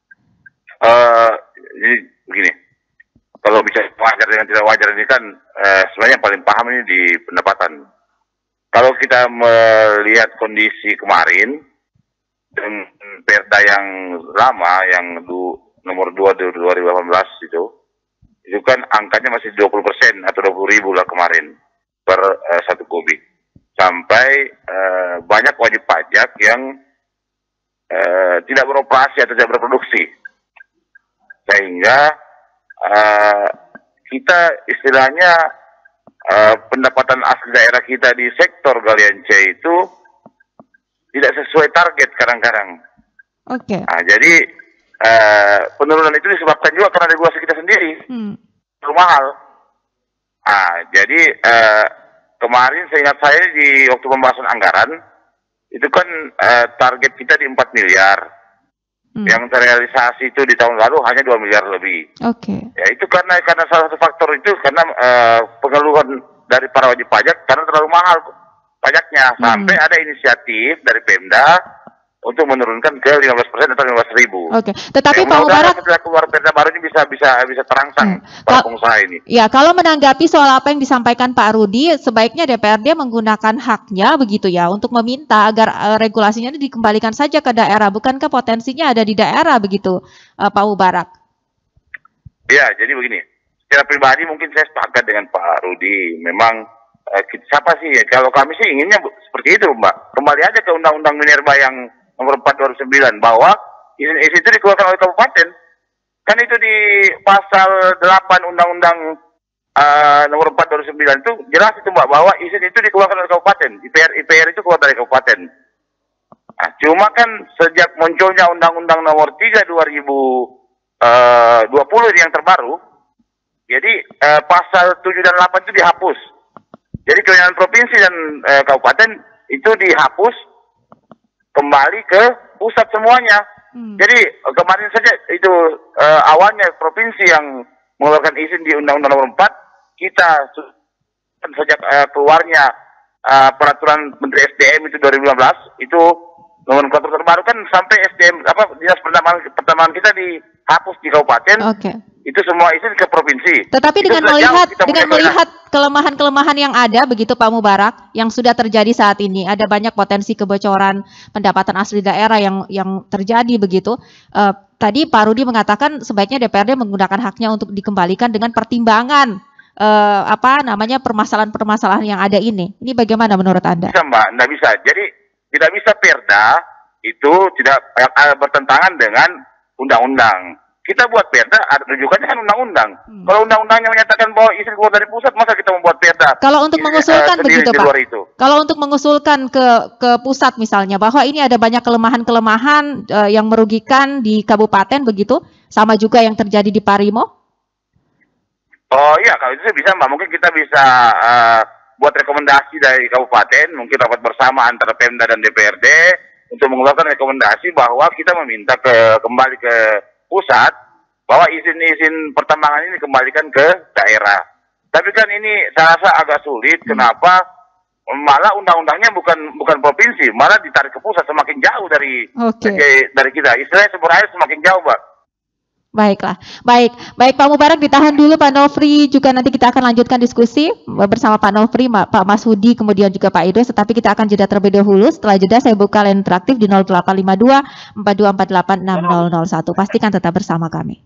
Uh, jadi begini, kalau bisa wajar dengan tidak wajar ini kan uh, sebenarnya yang paling paham ini di pendapatan. Kalau kita melihat kondisi kemarin dengan perda yang lama, yang du, nomor dua dua ribu delapan belas itu, itu kan angkanya masih dua puluh persen atau dua puluh ribu lah kemarin per uh, satu kubik. Sampai uh, banyak wajib pajak yang uh, tidak beroperasi atau tidak berproduksi. Sehingga uh, kita istilahnya uh, pendapatan asli daerah kita di sektor galian C itu tidak sesuai target kadang-kadang. Oke. Okay. Nah, jadi uh, penurunan itu disebabkan juga karena regulasi kita sendiri. Hmm. Terlalu mahal. Nah, jadi uh, kemarin seingat saya di waktu pembahasan anggaran, itu kan uh, target kita di empat miliar. Hmm. Yang terrealisasi itu di tahun lalu hanya dua miliar lebih. Oke. Okay. Ya itu karena karena salah satu faktor itu karena uh, pengeluhan dari para wajib pajak karena terlalu mahal pajaknya. Hmm. Sampai ada inisiatif dari Pemda untuk menurunkan ke lima belas persen atau lima belas ribu. Oke. Okay. Tetapi ya, Pak Mubarak, setelah keluar Perda baru ini bisa bisa bisa terangsang hmm. para pengusaha ini. Ya, kalau menanggapi soal apa yang disampaikan Pak Rudi, sebaiknya D P R D menggunakan haknya begitu ya untuk meminta agar uh, regulasinya dikembalikan saja ke daerah. Bukankah potensinya ada di daerah begitu, uh, Pak Mubarak? Ya, jadi begini. Secara pribadi mungkin saya sepakat dengan Pak Rudi. Memang uh, kita, siapa sih? Kalau kami sih inginnya seperti itu, Mbak. Kembali aja ke Undang-Undang Minerba yang nomor empat dua ribu sembilan bahwa izin izin itu dikeluarkan oleh kabupaten. Kan itu di pasal delapan Undang-Undang uh, nomor empat dua ribu sembilan itu jelas itu Mbak bahwa izin itu dikeluarkan oleh kabupaten. I P R I P R itu keluar dari kabupaten. Nah, cuma kan sejak munculnya Undang-Undang nomor tiga dua ribu dua puluh yang terbaru, jadi uh, pasal tujuh dan delapan itu dihapus. Jadi kewenangan provinsi dan uh, kabupaten itu dihapus kembali ke pusat semuanya. Hmm. Jadi kemarin saja itu uh, awalnya provinsi yang mengeluarkan izin di Undang-Undang Nomor empat, kita sejak uh, keluarnya uh, peraturan Menteri S D M itu dua ribu lima belas itu nomenklatur terbaru kan sampai S D M apa dinas pertamanan pertamanan kita dihapus di kabupaten. Oke. Okay. Itu semua izin ke provinsi. Tetapi itu dengan melihat dengan melihat kelemahan-kelemahan yang ada begitu Pak Mubarak yang sudah terjadi saat ini, ada banyak potensi kebocoran pendapatan asli daerah yang yang terjadi begitu. Uh, tadi Pak Rudi mengatakan sebaiknya D P R D menggunakan haknya untuk dikembalikan dengan pertimbangan uh, apa namanya permasalahan-permasalahan yang ada ini. Ini bagaimana menurut Anda? Bisa Mbak, tidak bisa. Jadi tidak bisa Perda itu tidak uh, bertentangan dengan undang-undang. Kita buat perda, ada rujukannya kan undang-undang. Hmm. Kalau undang-undangnya menyatakan bahwa izin keluar dari pusat, masa kita membuat perda? Kalau untuk mengusulkan uh, begitu Pak, kalau untuk mengusulkan ke ke pusat misalnya, bahwa ini ada banyak kelemahan-kelemahan uh, yang merugikan di kabupaten begitu, sama juga yang terjadi di Parimo? Oh iya, kalau itu bisa Mbak, mungkin kita bisa uh, buat rekomendasi dari kabupaten, mungkin rapat bersama antara Pemda dan D P R D, untuk mengeluarkan rekomendasi bahwa kita meminta ke kembali ke pusat bahwa izin-izin pertambangan ini dikembalikan ke daerah. Tapi kan ini saya rasa agak sulit. Hmm. Kenapa? Malah undang-undangnya bukan bukan provinsi, malah ditarik ke pusat, semakin jauh dari okay. dari, dari kita. Istilahnya sumber air semakin jauh, Mbak. Baiklah, baik, baik Pak Mubarak ditahan dulu, Pak Nofri juga nanti kita akan lanjutkan diskusi bersama Pak Nofri, Pak Masudi, kemudian juga Pak Idris, tetapi kita akan jeda terlebih dahulu. Setelah jeda saya buka line interaktif di nol delapan lima dua empat dua empat delapan enam nol nol satu. Pastikan tetap bersama kami.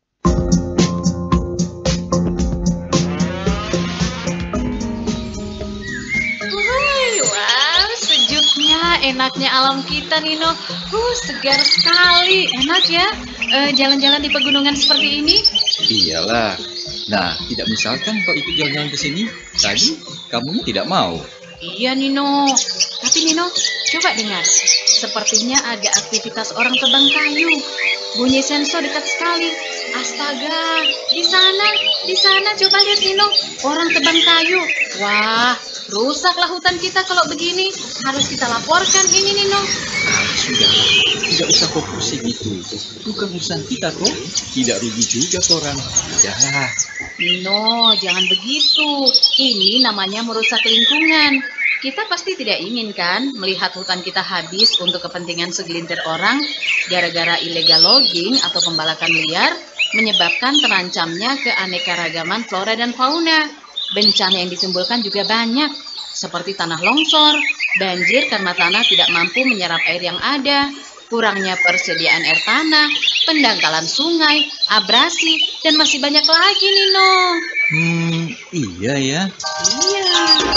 Enaknya alam kita Nino, uh segar sekali, enak ya jalan-jalan uh, di pegunungan seperti ini. Iyalah, nah tidak misalkan kau ikut jalan-jalan ke sini, tadi kamu tidak mau. Iya Nino, tapi Nino coba dengar, sepertinya ada aktivitas orang tebang kayu. Bunyi sensor dekat sekali. Astaga, di sana, di sana coba lihat Nino, orang tebang kayu. Wah, rusaklah hutan kita kalau begini. Harus kita laporkan ini Nino. sudahlah, tidak usah kau pusing itu. Bukan urusan kita kok. Tidak rugi juga orang. Sudahlah. Nino, jangan begitu. Ini namanya merusak lingkungan. Kita pasti tidak ingin kan melihat hutan kita habis untuk kepentingan segelintir orang gara-gara illegal logging atau pembalakan liar menyebabkan terancamnya keanekaragaman flora dan fauna. Bencana yang ditimbulkan juga banyak, seperti tanah longsor, banjir karena tanah tidak mampu menyerap air yang ada, kurangnya persediaan air tanah, pendangkalan sungai, abrasi, dan masih banyak lagi, Nino. Hmm, iya ya. Iya.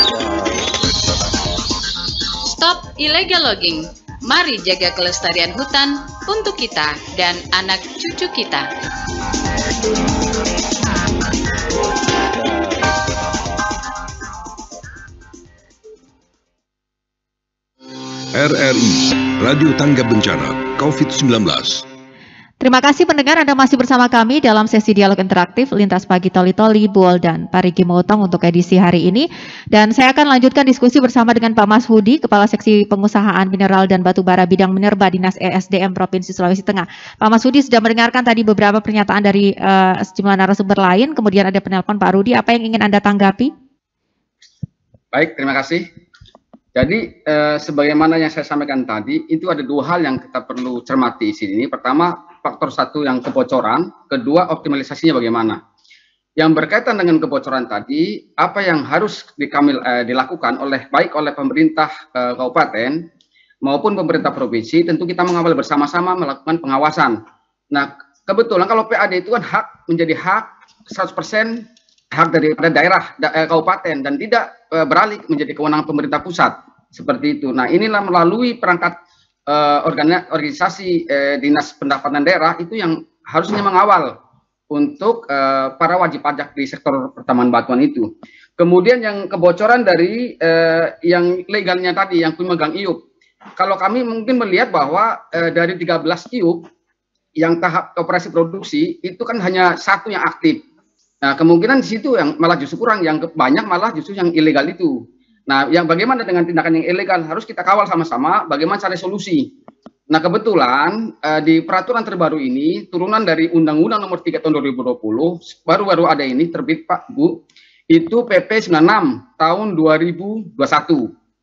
Stop illegal logging. Mari jaga kelestarian hutan untuk kita dan anak cucu kita. R R I, Radio Tangga Bencana COVID sembilan belas. Terima kasih pendengar, Anda masih bersama kami dalam sesi dialog interaktif Lintas Pagi Toli-Toli, Buol dan Parigi Motong untuk edisi hari ini. Dan saya akan lanjutkan diskusi bersama dengan Pak Mas Hudi, Kepala Seksi Pengusahaan Mineral dan Batubara Bidang Minerba Dinas E S D M Provinsi Sulawesi Tengah. Pak Mas Hudi sudah mendengarkan tadi beberapa pernyataan dari uh, sejumlah narasumber lain, kemudian ada penelpon Pak Rudi. Apa yang ingin Anda tanggapi? Baik, terima kasih. Jadi, eh, sebagaimana yang saya sampaikan tadi, itu ada dua hal yang kita perlu cermati di sini. Pertama, faktor satu yang kebocoran, kedua optimalisasinya bagaimana. Yang berkaitan dengan kebocoran tadi, apa yang harus dikamil, eh, dilakukan oleh baik oleh pemerintah eh, kabupaten maupun pemerintah provinsi, tentu kita mengawal bersama-sama melakukan pengawasan. Nah, kebetulan kalau P A D itu kan hak menjadi hak seratus persen hak daripada daerah da, eh, kabupaten dan tidak eh, beralih menjadi kewenangan pemerintah pusat seperti itu. Nah, inilah melalui perangkat eh, organisasi eh, dinas pendapatan daerah itu yang harusnya mengawal untuk eh, para wajib pajak di sektor pertambangan batuan itu. Kemudian yang kebocoran dari eh, yang legalnya tadi yang pemegang I U P. Kalau kami mungkin melihat bahwa eh, dari tiga belas I U P yang tahap operasi produksi itu kan hanya satu yang aktif. Nah, kemungkinan di situ yang malah justru kurang, yang banyak malah justru yang ilegal itu. Nah, yang bagaimana dengan tindakan yang ilegal harus kita kawal sama-sama bagaimana cari solusi. Nah, kebetulan eh, di peraturan terbaru ini turunan dari Undang-Undang Nomor tiga Tahun dua ribu dua puluh baru-baru ada ini terbit Pak Bu, itu P P sembilan puluh enam Tahun dua ribu dua puluh satu.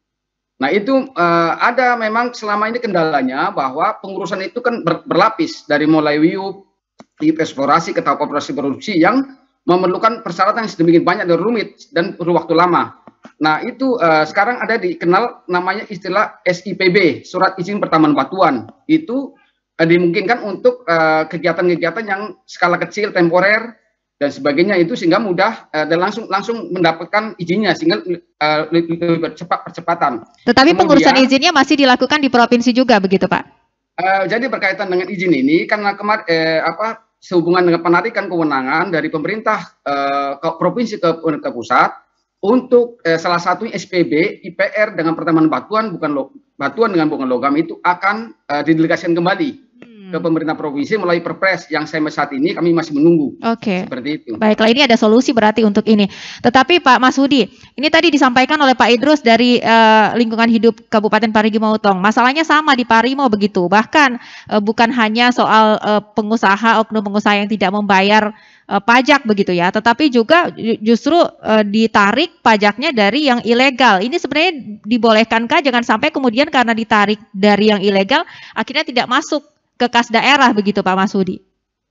Nah, itu eh, ada memang selama ini kendalanya bahwa pengurusan itu kan ber, berlapis dari mulai W I U P, eksplorasi ke tahap operasi produksi yang memerlukan persyaratan yang sedemikian banyak dan rumit dan perlu waktu lama. Nah, itu uh, sekarang ada dikenal namanya istilah S I P B, Surat Izin Pertambangan Batuan. Itu uh, dimungkinkan untuk kegiatan-kegiatan uh, yang skala kecil, temporer dan sebagainya itu sehingga mudah uh, dan langsung langsung mendapatkan izinnya sehingga uh, lebih, lebih cepat percepatan. Tetapi Kemudian, pengurusan izinnya masih dilakukan di provinsi juga begitu, Pak? Uh, jadi berkaitan dengan izin ini karena kemarin eh, apa sehubungan dengan penarikan kewenangan dari pemerintah eh, ke provinsi ke, ke pusat untuk eh, salah satu S P B I P R dengan pertambangan batuan bukan lo, batuan dengan bukan logam itu akan eh, didelegasikan kembali hmm. ke pemerintah provinsi melalui Perpres yang sampai saat ini kami masih menunggu. Oke. Seperti itu. Baiklah, ini ada solusi berarti untuk ini. Tetapi Pak Mas Hudi, ini tadi disampaikan oleh Pak Idrus dari uh, lingkungan hidup Kabupaten Parigi Motong. Masalahnya sama di Parimo begitu. Bahkan uh, bukan hanya soal uh, pengusaha, oknum pengusaha yang tidak membayar uh, pajak begitu ya, tetapi juga justru uh, ditarik pajaknya dari yang ilegal. Ini sebenarnya dibolehkankah? Jangan sampai kemudian karena ditarik dari yang ilegal akhirnya tidak masuk ke kas daerah begitu Pak Mas Hudi.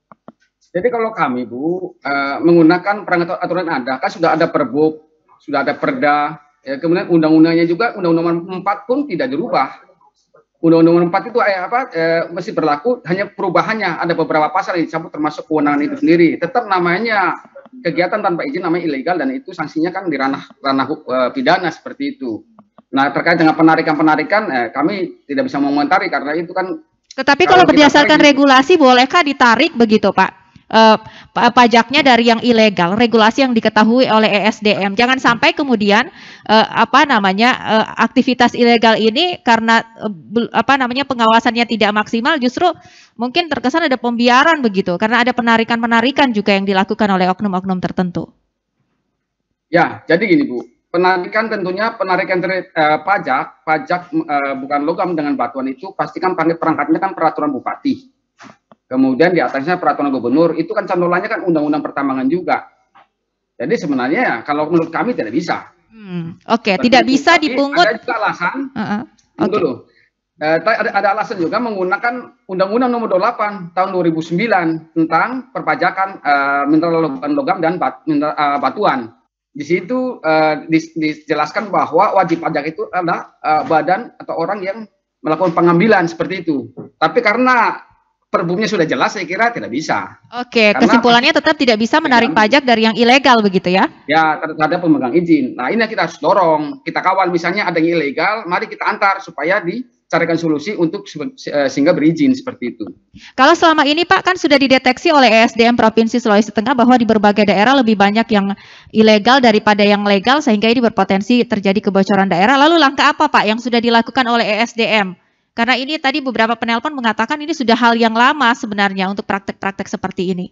Jadi kalau kami Bu uh, menggunakan perangkat aturan ada, kan sudah ada Perbuk, sudah ada Perda, ya, kemudian undang-undangnya juga Undang-Undang Nomor empat pun tidak dirubah. Undang-Undang Nomor empat itu eh, apa eh, masih berlaku, hanya perubahannya ada beberapa pasal yang dicabut termasuk kewenangan itu sendiri. Tetap namanya kegiatan tanpa izin namanya ilegal dan itu sanksinya kan di ranah ranah uh, pidana seperti itu. Nah, terkait dengan penarikan-penarikan eh, kami tidak bisa mengomentari karena itu kan. Tetapi kalau, kalau berdasarkan regulasi bolehkah ditarik begitu Pak? Uh, pajaknya dari yang ilegal, regulasi yang diketahui oleh E S D M. Jangan sampai kemudian uh, apa namanya uh, aktivitas ilegal ini karena uh, apa namanya pengawasannya tidak maksimal, justru mungkin terkesan ada pembiaran begitu, karena ada penarikan-penarikan juga yang dilakukan oleh oknum-oknum tertentu. Ya, jadi gini Bu, penarikan tentunya penarikan dari, uh, pajak, pajak uh, bukan logam dengan batuan itu pastikan perangkatnya kan peraturan bupati. Kemudian di atasnya peraturan gubernur, itu kan cantolannya kan undang-undang pertambangan juga. Jadi sebenarnya ya, kalau menurut kami tidak bisa. Hmm, Oke, okay. tidak itu. bisa Tapi dipungut. Ada juga alasan, uh-uh. okay. dulu. Uh, ada, ada alasan juga menggunakan Undang-Undang Nomor dua puluh delapan tahun dua ribu sembilan tentang perpajakan uh, mineral logam dan bat, mineral, uh, batuan. Di situ uh, dijelaskan bahwa wajib pajak itu adalah uh, badan atau orang yang melakukan pengambilan seperti itu. Tapi karena perbumnya sudah jelas, saya kira tidak bisa. Oke, karena kesimpulannya tetap tidak bisa menarik pajak dari yang ilegal begitu ya? Ya, terhadap pemegang izin. Nah, ini yang kita harus dorong, kita kawal. Misalnya ada yang ilegal, mari kita antar supaya dicarikan solusi untuk sehingga berizin seperti itu. Kalau selama ini Pak kan sudah dideteksi oleh E S D M Provinsi Sulawesi Tengah bahwa di berbagai daerah lebih banyak yang ilegal daripada yang legal sehingga ini berpotensi terjadi kebocoran daerah. Lalu langkah apa Pak yang sudah dilakukan oleh E S D M? Karena ini tadi beberapa penelpon mengatakan ini sudah hal yang lama sebenarnya untuk praktek-praktek seperti ini.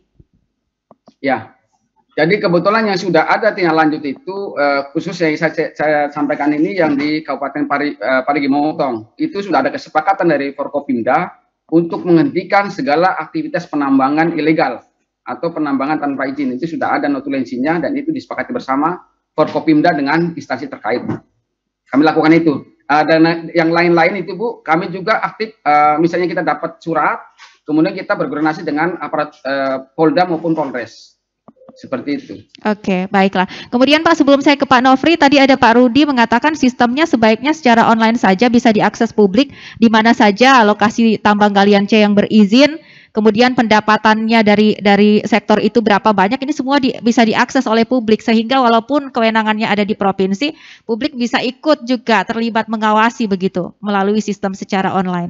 Ya, jadi kebetulan yang sudah ada tindak lanjut itu uh, khusus yang saya, saya sampaikan ini yang di Kabupaten Pari, uh, Parigi Motong itu sudah ada kesepakatan dari Forkopimda untuk menghentikan segala aktivitas penambangan ilegal atau penambangan tanpa izin. Itu sudah ada notulensinya dan itu disepakati bersama Forkopimda dengan instansi terkait. Kami lakukan itu. Uh, dan yang lain-lain itu Bu, kami juga aktif, uh, misalnya kita dapat surat, kemudian kita berkoordinasi dengan aparat uh, Polda maupun Polres, seperti itu. Oke, baiklah. Kemudian Pak, sebelum saya ke Pak Nofri, tadi ada Pak Rudi mengatakan sistemnya sebaiknya secara online saja bisa diakses publik, di mana saja lokasi tambang galian C yang berizin, kemudian pendapatannya dari dari sektor itu berapa banyak, ini semua di, bisa diakses oleh publik sehingga walaupun kewenangannya ada di provinsi, publik bisa ikut juga terlibat mengawasi begitu melalui sistem secara online.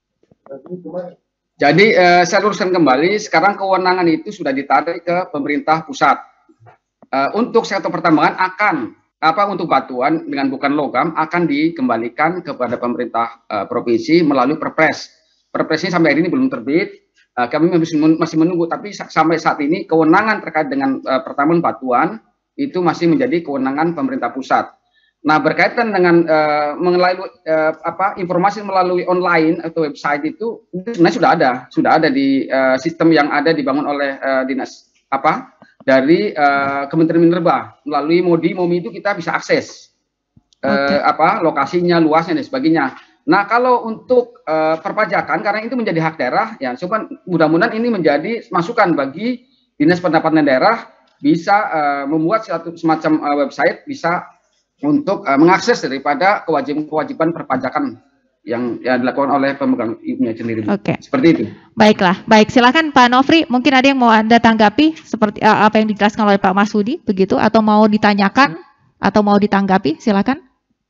Jadi eh, saya luruskan kembali, sekarang kewenangan itu sudah ditarik ke pemerintah pusat. Eh, untuk sektor pertambangan akan apa untuk batuan dengan bukan logam akan dikembalikan kepada pemerintah eh, provinsi melalui Perpres. Perpresnya sampai hari ini belum terbit. Uh, kami masih menunggu, tapi sampai saat ini kewenangan terkait dengan uh, pertambangan batuan itu masih menjadi kewenangan pemerintah pusat. Nah, berkaitan dengan uh, melalui uh, apa informasi melalui online atau website itu, itu sebenarnya sudah ada, sudah ada di uh, sistem yang ada dibangun oleh uh, dinas apa dari uh, Kementerian Minerba melalui Modi Momi itu kita bisa akses uh, okay. apa lokasinya, luasnya dan sebagainya. Nah, kalau untuk uh, perpajakan, karena itu menjadi hak daerah, ya, coba mudah-mudahan ini menjadi masukan bagi Dinas Pendapatan Daerah bisa uh, membuat suatu semacam uh, website bisa untuk uh, mengakses daripada kewajiban-kewajiban perpajakan yang, yang dilakukan oleh pemegang izinnya sendiri. Oke. Seperti itu. Baiklah, baik. Silakan Pak Nofri, mungkin ada yang mau Anda tanggapi seperti uh, apa yang dijelaskan oleh Pak Masudi, begitu, atau mau ditanyakan atau mau ditanggapi, silakan.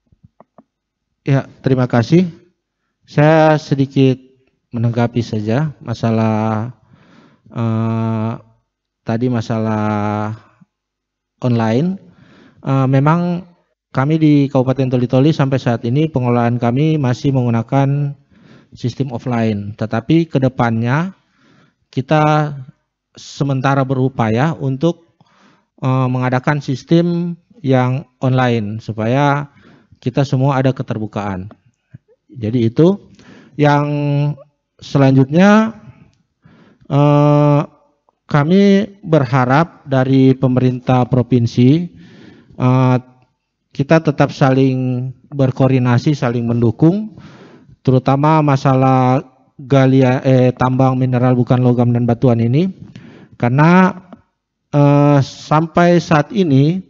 Ya, terima kasih. Saya sedikit menanggapi saja masalah uh, tadi masalah online. Uh, memang kami di Kabupaten Toli-Toli sampai saat ini pengelolaan kami masih menggunakan sistem offline. Tetapi ke depannya kita sementara berupaya untuk uh, mengadakan sistem yang online supaya kita semua ada keterbukaan. Jadi itu yang selanjutnya eh, kami berharap dari pemerintah provinsi eh, kita tetap saling berkoordinasi, saling mendukung, terutama masalah galia eh, tambang mineral bukan logam dan batuan ini, karena eh, sampai saat ini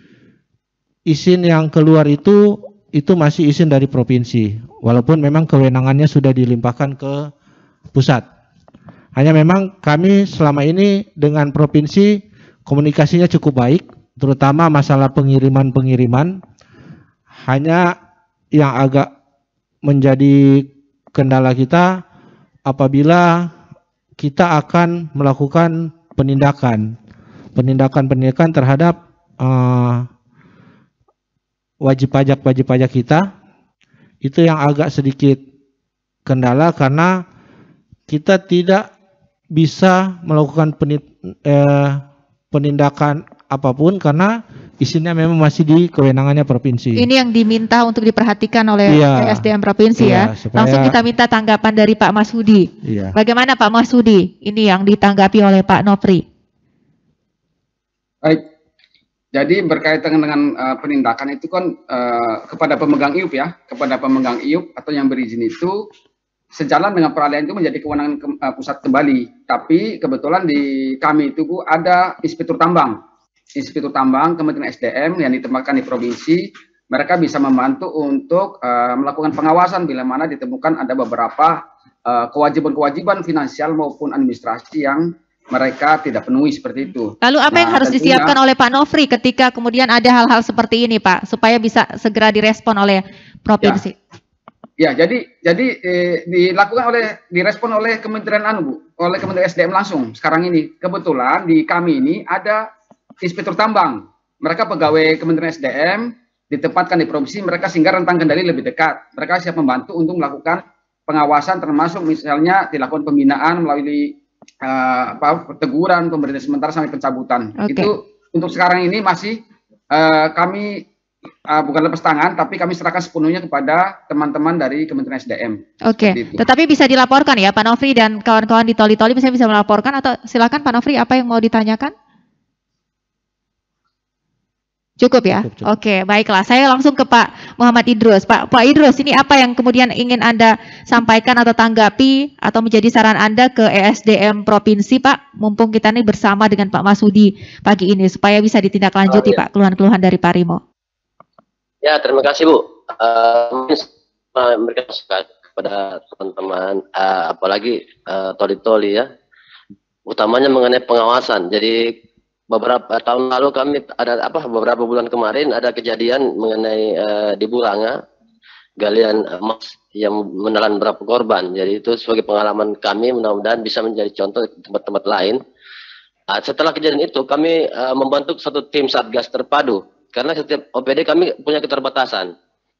izin yang keluar itu itu masih izin dari provinsi, walaupun memang kewenangannya sudah dilimpahkan ke pusat. Hanya memang kami selama ini dengan provinsi komunikasinya cukup baik, terutama masalah pengiriman-pengiriman. Hanya yang agak menjadi kendala kita apabila kita akan melakukan penindakan, penindakan-penindakan terhadap uh, wajib pajak wajib pajak kita, itu yang agak sedikit kendala karena kita tidak bisa melakukan penit, eh, penindakan apapun karena izinnya memang masih di kewenangannya provinsi. Ini yang diminta untuk diperhatikan oleh Iya. E S D M provinsi Iya, ya. supaya- Langsung kita minta tanggapan dari Pak Masudi. Iya. Bagaimana Pak Masudi? Ini yang ditanggapi oleh Pak Nofri. Baik. Jadi berkaitan dengan uh, penindakan itu kan uh, kepada pemegang I U P ya, kepada pemegang I U P atau yang berizin itu sejalan dengan peralihan itu menjadi kewenangan ke, uh, pusat kembali. Tapi kebetulan di kami itu Bu ada inspektur tambang, inspektur tambang Kementerian S D M yang ditempatkan di provinsi. Mereka bisa membantu untuk uh, melakukan pengawasan bila mana ditemukan ada beberapa uh, kewajiban-kewajiban finansial maupun administrasi yang mereka tidak penuhi seperti itu. Lalu apa yang Nah, harus tentunya- disiapkan oleh Pak Nofri ketika kemudian ada hal-hal seperti ini Pak, supaya bisa segera direspon oleh provinsi? Ya, jadi jadi eh, dilakukan oleh direspon oleh Kementerian Anu Bu, oleh Kementerian S D M langsung sekarang ini. Kebetulan di kami ini ada inspektur tambang. Mereka pegawai Kementerian S D M ditempatkan di provinsi, mereka sehingga rentang kendali lebih dekat. Mereka siap membantu untuk melakukan pengawasan termasuk misalnya dilakukan pembinaan melalui uh, apa teguran, pemberhentian sementara sampai pencabutan. Oke. Itu untuk sekarang ini masih uh, kami uh, bukan lepas tangan, tapi kami serahkan sepenuhnya kepada teman-teman dari Kementerian S D M. Oke, Seperti itu. tetapi bisa dilaporkan ya Pak Nofri dan kawan-kawan di Toli-Toli bisa bisa melaporkan, atau silakan Pak Nofri, apa yang mau ditanyakan? Cukup ya? Cukup, cukup. Oke, baiklah. Saya langsung ke Pak Muhammad Idrus. Pak, Pak Idrus, ini apa yang kemudian ingin Anda sampaikan atau tanggapi atau menjadi saran Anda ke E S D M Provinsi, Pak? Mumpung kita ini bersama dengan Pak Masudi pagi ini, supaya bisa ditindaklanjuti, Oh, iya. Pak, keluhan-keluhan dari Pak Rimo. Ya, terima kasih Bu. Uh, memberikan masukan kepada teman-teman, uh, apalagi uh, Toli-Toli ya, utamanya mengenai pengawasan. Jadi beberapa tahun lalu kami ada apa beberapa bulan kemarin ada kejadian mengenai uh, di Buranga galian emas yang menelan beberapa korban. Jadi itu sebagai pengalaman kami, mudah-mudahan bisa menjadi contoh di tempat-tempat lain. Uh, setelah kejadian itu kami uh, membentuk satu tim satgas terpadu karena setiap O P D kami punya keterbatasan.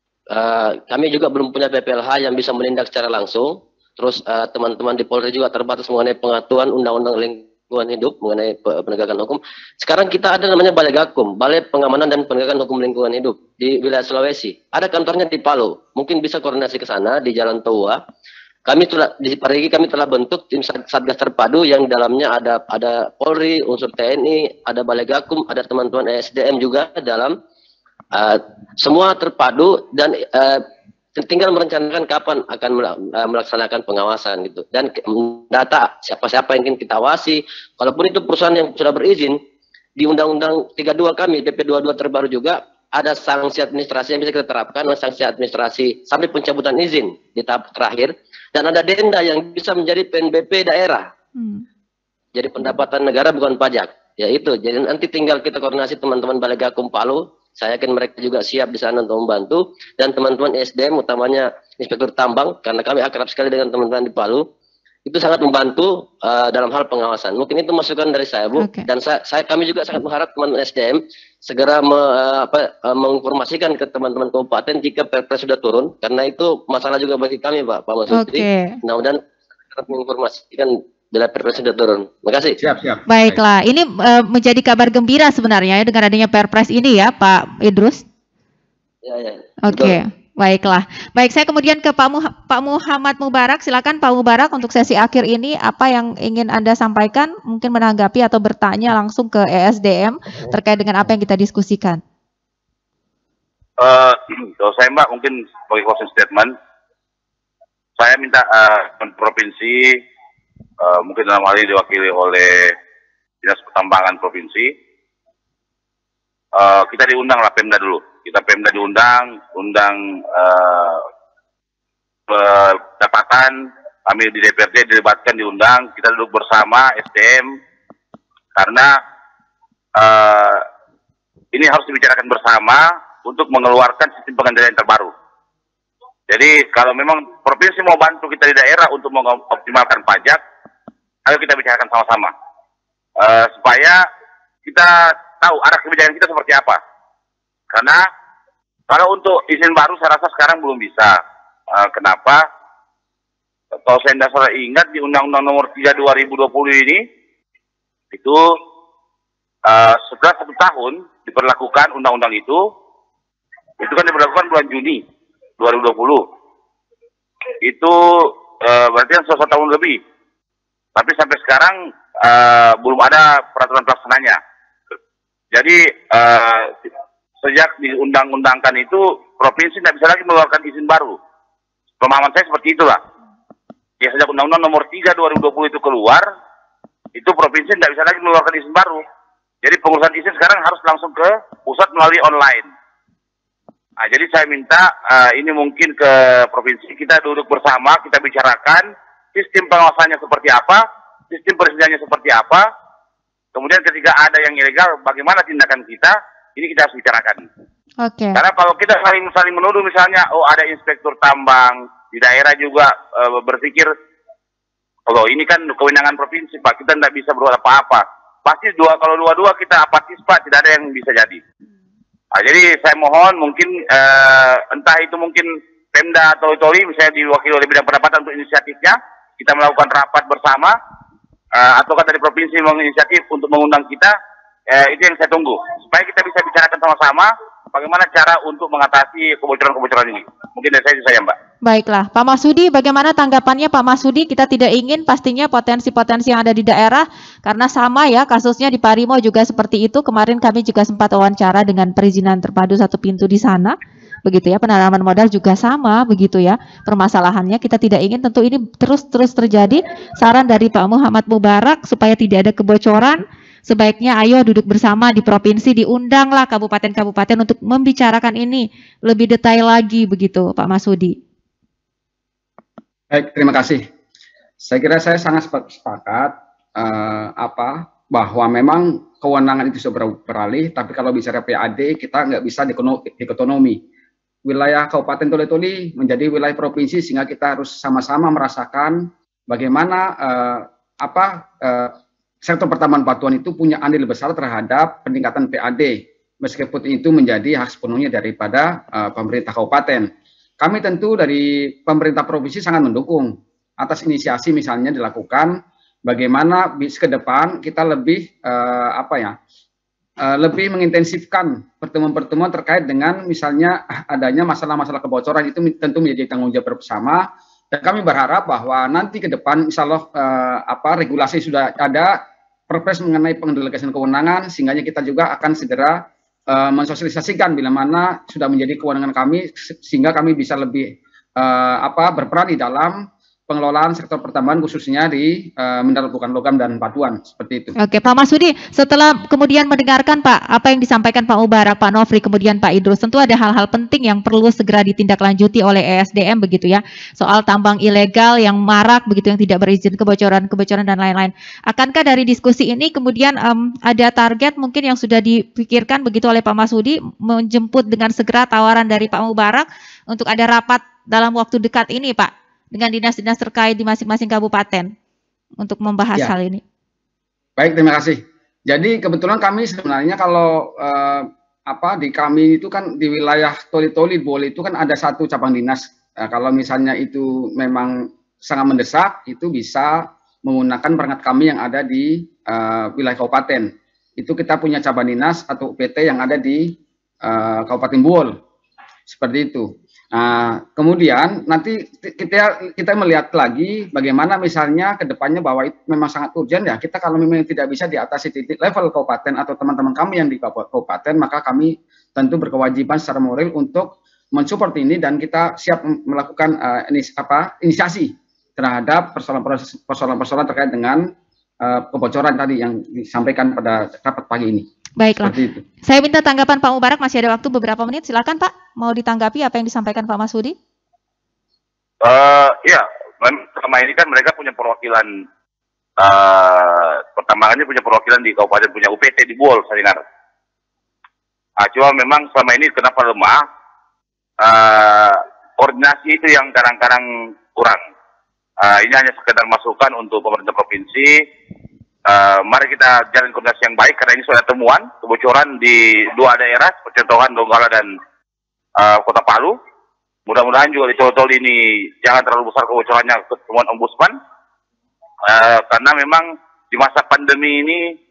Uh, kami juga belum punya P P L H yang bisa menindak secara langsung. Terus uh, teman-teman di Polri juga terbatas mengenai pengaturan undang-undang lingkungan hidup mengenai penegakan hukum. Sekarang kita ada namanya Balai Gakum, Balai Pengamanan dan Penegakan Hukum Lingkungan Hidup di wilayah Sulawesi. Ada kantornya di Palu. Mungkin bisa koordinasi ke sana di Jalan Toa. Kami telah di Parigi kami telah bentuk tim satgas terpadu yang dalamnya ada ada Polri, unsur T N I, ada Balai Gakum, ada teman-teman E S D M juga dalam uh, semua terpadu dan uh, tinggal merencanakan kapan akan melaksanakan pengawasan gitu, dan data siapa-siapa yang ingin kita awasi. Kalaupun itu perusahaan yang sudah berizin, di Undang-Undang tiga puluh dua kami P P dua puluh dua terbaru juga ada sanksi administrasi yang bisa kita terapkan, sanksi administrasi sampai pencabutan izin di tahap terakhir, dan ada denda yang bisa menjadi P N B P daerah. Hmm. Jadi pendapatan negara bukan pajak, ya itu. Jadi nanti tinggal kita koordinasi teman-teman Balai Gakum Palu. Saya yakin mereka juga siap di sana untuk membantu, dan teman-teman S D M utamanya Inspektur Tambang karena kami akrab sekali dengan teman-teman di Palu itu sangat membantu uh, dalam hal pengawasan. Mungkin itu masukan dari saya Bu. Oke. Dan saya, saya kami juga sangat mengharap teman-teman S D M segera me, uh, apa, uh, menginformasikan ke teman-teman kabupaten jika Perpres sudah turun, karena itu masalah juga bagi kami Pak Pak Masudi. Oke. Mudah-mudahan dapat menginformasikan bila Perpres sudah turun. Terima kasih. Siap, siap. Baiklah, ini eh, menjadi kabar gembira sebenarnya ya dengan adanya Perpres ini ya Pak Idrus. Ya, ya. Oke, baiklah. Baik, saya kemudian ke Pak, Muh- Pak Muhammad Mubarak. Silakan Pak Mubarak, untuk sesi akhir ini apa yang ingin Anda sampaikan, mungkin menanggapi atau bertanya langsung ke E S D M terkait dengan apa yang kita diskusikan. Eh, kalau saya Mbak mungkin sebagai closing statement, saya minta uh, provinsi, uh, mungkin dalam hal ini diwakili oleh Dinas Pertambangan Provinsi, uh, kita diundang lah Pemda dulu. Kita Pemda diundang, undang uh, pendapatan, kami di D P R D didebatkan, diundang, kita duduk bersama S D M, karena uh, ini harus dibicarakan bersama untuk mengeluarkan sistem pengendalian terbaru. Jadi kalau memang provinsi mau bantu kita di daerah untuk mengoptimalkan pajak, ayo kita bicarakan sama-sama. Uh, supaya kita tahu arah kebijakan kita seperti apa. Karena kalau untuk izin baru saya rasa sekarang belum bisa. Uh, kenapa? Kalau saya tidak salah ingat di Undang-Undang Nomor tiga dua ribu dua puluh ini, itu uh, setelah satu tahun diberlakukan undang-undang itu, itu kan diberlakukan bulan Juni dua ribu dua puluh. Itu uh, berarti kan satu tahun lebih. Tapi sampai sekarang uh, belum ada peraturan pelaksananya. Jadi uh, sejak diundang-undangkan itu, provinsi tidak bisa lagi mengeluarkan izin baru. Pemahaman saya seperti itulah. Ya sejak Undang-Undang Nomor tiga dua ribu dua puluh itu keluar, itu provinsi tidak bisa lagi mengeluarkan izin baru. Jadi pengurusan izin sekarang harus langsung ke pusat melalui online. Nah, jadi saya minta uh, ini mungkin ke provinsi, kita duduk bersama, kita bicarakan sistem pengawasannya seperti apa, sistem perizinannya seperti apa. Kemudian ketika ada yang ilegal, bagaimana tindakan kita? Ini kita harus bicarakan. Oke. Okay. Karena kalau kita saling saling menuduh misalnya, oh ada inspektur tambang di daerah juga uh, berpikir, oh ini kan kewenangan provinsi Pak, kita tidak bisa berbuat apa-apa. Pasti dua kalau dua-dua kita apatis Pak, tidak ada yang bisa jadi. Nah, jadi saya mohon mungkin uh, entah itu mungkin Pemda atau Toli misalnya diwakili oleh bidang pendapatan untuk inisiatifnya, kita melakukan rapat bersama, uh, ataukah dari provinsi menginisiatif untuk mengundang kita, uh, itu yang saya tunggu. Supaya kita bisa bicarakan sama-sama bagaimana cara untuk mengatasi kebocoran-kebocoran ini. Mungkin dari saya itu saja, Mbak. Baiklah, Pak Masudi, bagaimana tanggapannya Pak Masudi? Kita tidak ingin pastinya potensi-potensi yang ada di daerah, karena sama ya kasusnya di Parimo juga seperti itu. Kemarin kami juga sempat wawancara dengan perizinan terpadu satu pintu di sana, begitu ya, penanaman modal juga sama, begitu ya. Permasalahannya kita tidak ingin tentu ini terus-terus terjadi. Saran dari Pak Muhammad Mubarak supaya tidak ada kebocoran, sebaiknya ayo duduk bersama di provinsi, diundanglah kabupaten-kabupaten untuk membicarakan ini lebih detail lagi, begitu Pak Masudi. Baik, terima kasih. Saya kira saya sangat sepakat uh, apa bahwa memang kewenangan itu sudah beralih, tapi kalau bicara P A D kita nggak bisa dikotomi. Wilayah Kabupaten Toli-Toli menjadi wilayah provinsi sehingga kita harus sama-sama merasakan bagaimana uh, apa uh, sektor pertambangan batuan itu punya andil besar terhadap peningkatan P A D, meskipun itu menjadi hak sepenuhnya daripada uh, pemerintah kabupaten. Kami tentu dari pemerintah provinsi sangat mendukung atas inisiasi misalnya dilakukan bagaimana bis ke depan kita lebih uh, apa ya uh, lebih mengintensifkan pertemuan-pertemuan terkait dengan misalnya adanya masalah-masalah kebocoran, itu tentu menjadi tanggung jawab bersama. Dan kami berharap bahwa nanti ke depan insya Allah uh, apa regulasi sudah ada, perpres mengenai pendelegasian kewenangan, sehingga kita juga akan segera uh, mensosialisasikan bila mana sudah menjadi kewenangan kami, sehingga kami bisa lebih uh, apa berperan di dalam pengelolaan sektor pertambangan khususnya di uh, mineral bukan logam dan batuan, seperti itu. Oke, Pak Masudi, setelah kemudian mendengarkan Pak apa yang disampaikan Pak Mubarak, Pak Nofri, kemudian Pak Idrus, tentu ada hal-hal penting yang perlu segera ditindaklanjuti oleh E S D M begitu ya, soal tambang ilegal yang marak begitu, yang tidak berizin, kebocoran-kebocoran dan lain-lain. Akankah dari diskusi ini kemudian um, ada target mungkin yang sudah dipikirkan begitu oleh Pak Masudi, menjemput dengan segera tawaran dari Pak Mubarak untuk ada rapat dalam waktu dekat ini Pak, dengan dinas-dinas terkait di masing-masing kabupaten untuk membahas ya. hal ini. Baik, terima kasih. Jadi kebetulan kami sebenarnya kalau eh, apa di kami itu kan di wilayah Toli-Toli Bole itu kan ada satu cabang dinas. Eh, kalau misalnya itu memang sangat mendesak, itu bisa menggunakan perangkat kami yang ada di eh, wilayah kabupaten. Itu kita punya cabang dinas atau U P T yang ada di eh, Kabupaten Buol. Seperti itu. Nah, kemudian nanti kita kita melihat lagi bagaimana misalnya ke depannya bahwa itu memang sangat urgent ya. Kita kalau memang tidak bisa diatasi titik level kabupaten atau teman-teman kami yang di kabupaten, maka kami tentu berkewajiban secara moral untuk mensupport ini dan kita siap melakukan uh, inis, apa, inisiasi terhadap persoalan-persoalan terkait dengan uh, kebocoran tadi yang disampaikan pada rapat pagi ini. Baiklah, saya minta tanggapan Pak Mubarak, masih ada waktu beberapa menit, silakan Pak, mau ditanggapi apa yang disampaikan Pak Masudi? Uh, ya, selama ini kan mereka punya perwakilan, uh, pertambangannya punya perwakilan di kabupaten, punya U P T di Buol, saya dengar. Uh, cuma memang selama ini kenapa lemah, uh, koordinasi itu yang kadang-kadang kurang. Uh, ini hanya sekedar masukan untuk pemerintah provinsi. Uh, mari kita jalin koordinasi yang baik, karena ini sudah temuan kebocoran di dua daerah, percontohan Donggala dan uh, Kota Palu. Mudah-mudahan juga di Toli-Toli ini jangan terlalu besar kebocorannya ke temuan Ombudsman, uh, karena memang di masa pandemi ini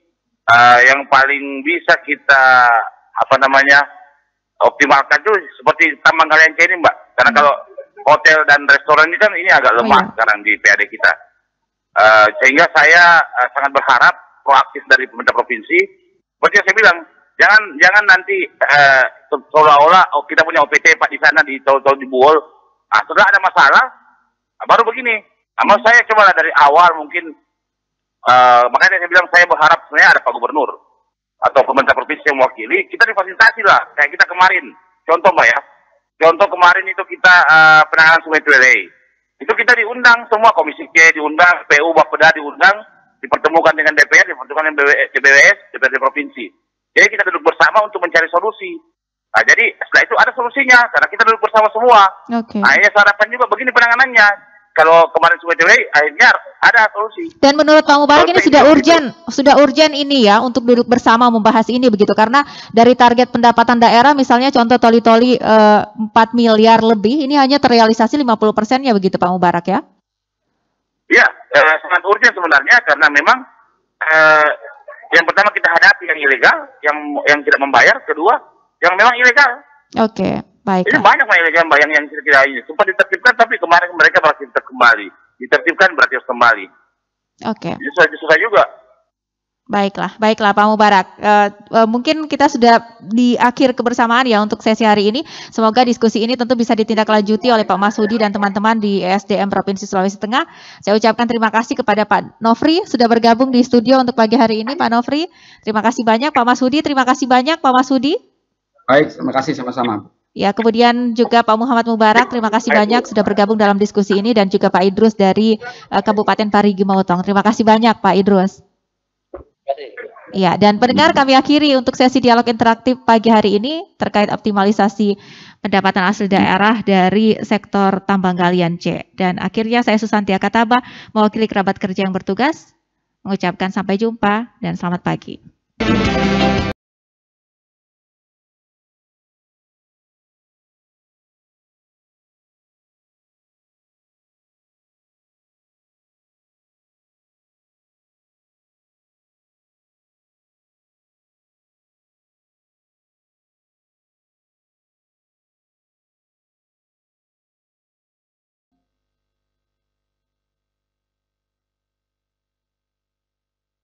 uh, yang paling bisa kita apa namanya optimalkan tuh seperti tambang galian C ini, Mbak. Karena kalau hotel dan restoran ini kan ini agak lemah oh, iya. sekarang di P A D kita. Uh, sehingga saya uh, sangat berharap proaktif dari pemerintah provinsi. Seperti yang saya bilang, jangan jangan nanti uh, seolah-olah oh kita punya O P T Pak di sana di tahun-tahun di Buol. Ah, setelah ada masalah baru begini. Nah, saya coba dari awal mungkin uh, makanya saya bilang saya berharap sebenarnya ada Pak Gubernur atau pemerintah provinsi yang mewakili, kita difasilitasi lah kayak kita kemarin. Contoh Mbak ya. Contoh kemarin itu kita uh, penanganan Sungai Twelei. Itu kita diundang semua Komisi C diundang, P U Bapeda diundang, dipertemukan dengan D P R, dipertemukan dengan D B W S, D P R D provinsi. Jadi kita duduk bersama untuk mencari solusi. Nah, jadi setelah itu ada solusinya karena kita duduk bersama semua. Okay. Nah, ini harapan juga begini penanganannya. Kalau kemarin Sungai Twelei akhirnya ada solusi. Dan menurut Pak Mubarak ini sudah urgent, itu. sudah urgent ini ya untuk duduk bersama membahas ini begitu karena dari target pendapatan daerah misalnya contoh toli-toli eh, empat miliar lebih ini hanya terrealisasi lima puluh persen ya begitu Pak Mubarak ya? Iya, eh, sangat urgent sebenarnya karena memang eh, yang pertama kita hadapi yang ilegal, yang yang tidak membayar, kedua yang memang ilegal. Oke. Okay. Baik. Ini banyak yang bayang yang tidak ini. Sempat ditertibkan tapi kemarin mereka beraktivitas kembali. Ditertibkan berarti harus kembali. Oke. Okay. Susah, susah juga. Baiklah, baiklah Pak Mubarak. Uh, uh, mungkin kita sudah di akhir kebersamaan ya untuk sesi hari ini. Semoga diskusi ini tentu bisa ditindaklanjuti oleh Pak Masudi dan teman-teman di E S D M Provinsi Sulawesi Tengah. Saya ucapkan terima kasih kepada Pak Nofri sudah bergabung di studio untuk pagi hari ini. Pak Nofri, terima kasih banyak. Pak Masudi, terima kasih banyak Pak Masudi. Baik, terima kasih sama-sama. Ya, kemudian juga Pak Muhammad Mubarak, terima kasih banyak sudah bergabung dalam diskusi ini dan juga Pak Idrus dari uh, Kabupaten Parigi Motong. Terima kasih banyak Pak Idrus. Ya, dan pendengar kami akhiri untuk sesi dialog interaktif pagi hari ini terkait optimalisasi pendapatan asli daerah dari sektor tambang galian C. Dan akhirnya saya Susanti Akataba mewakili kerabat kerja yang bertugas mengucapkan sampai jumpa dan selamat pagi.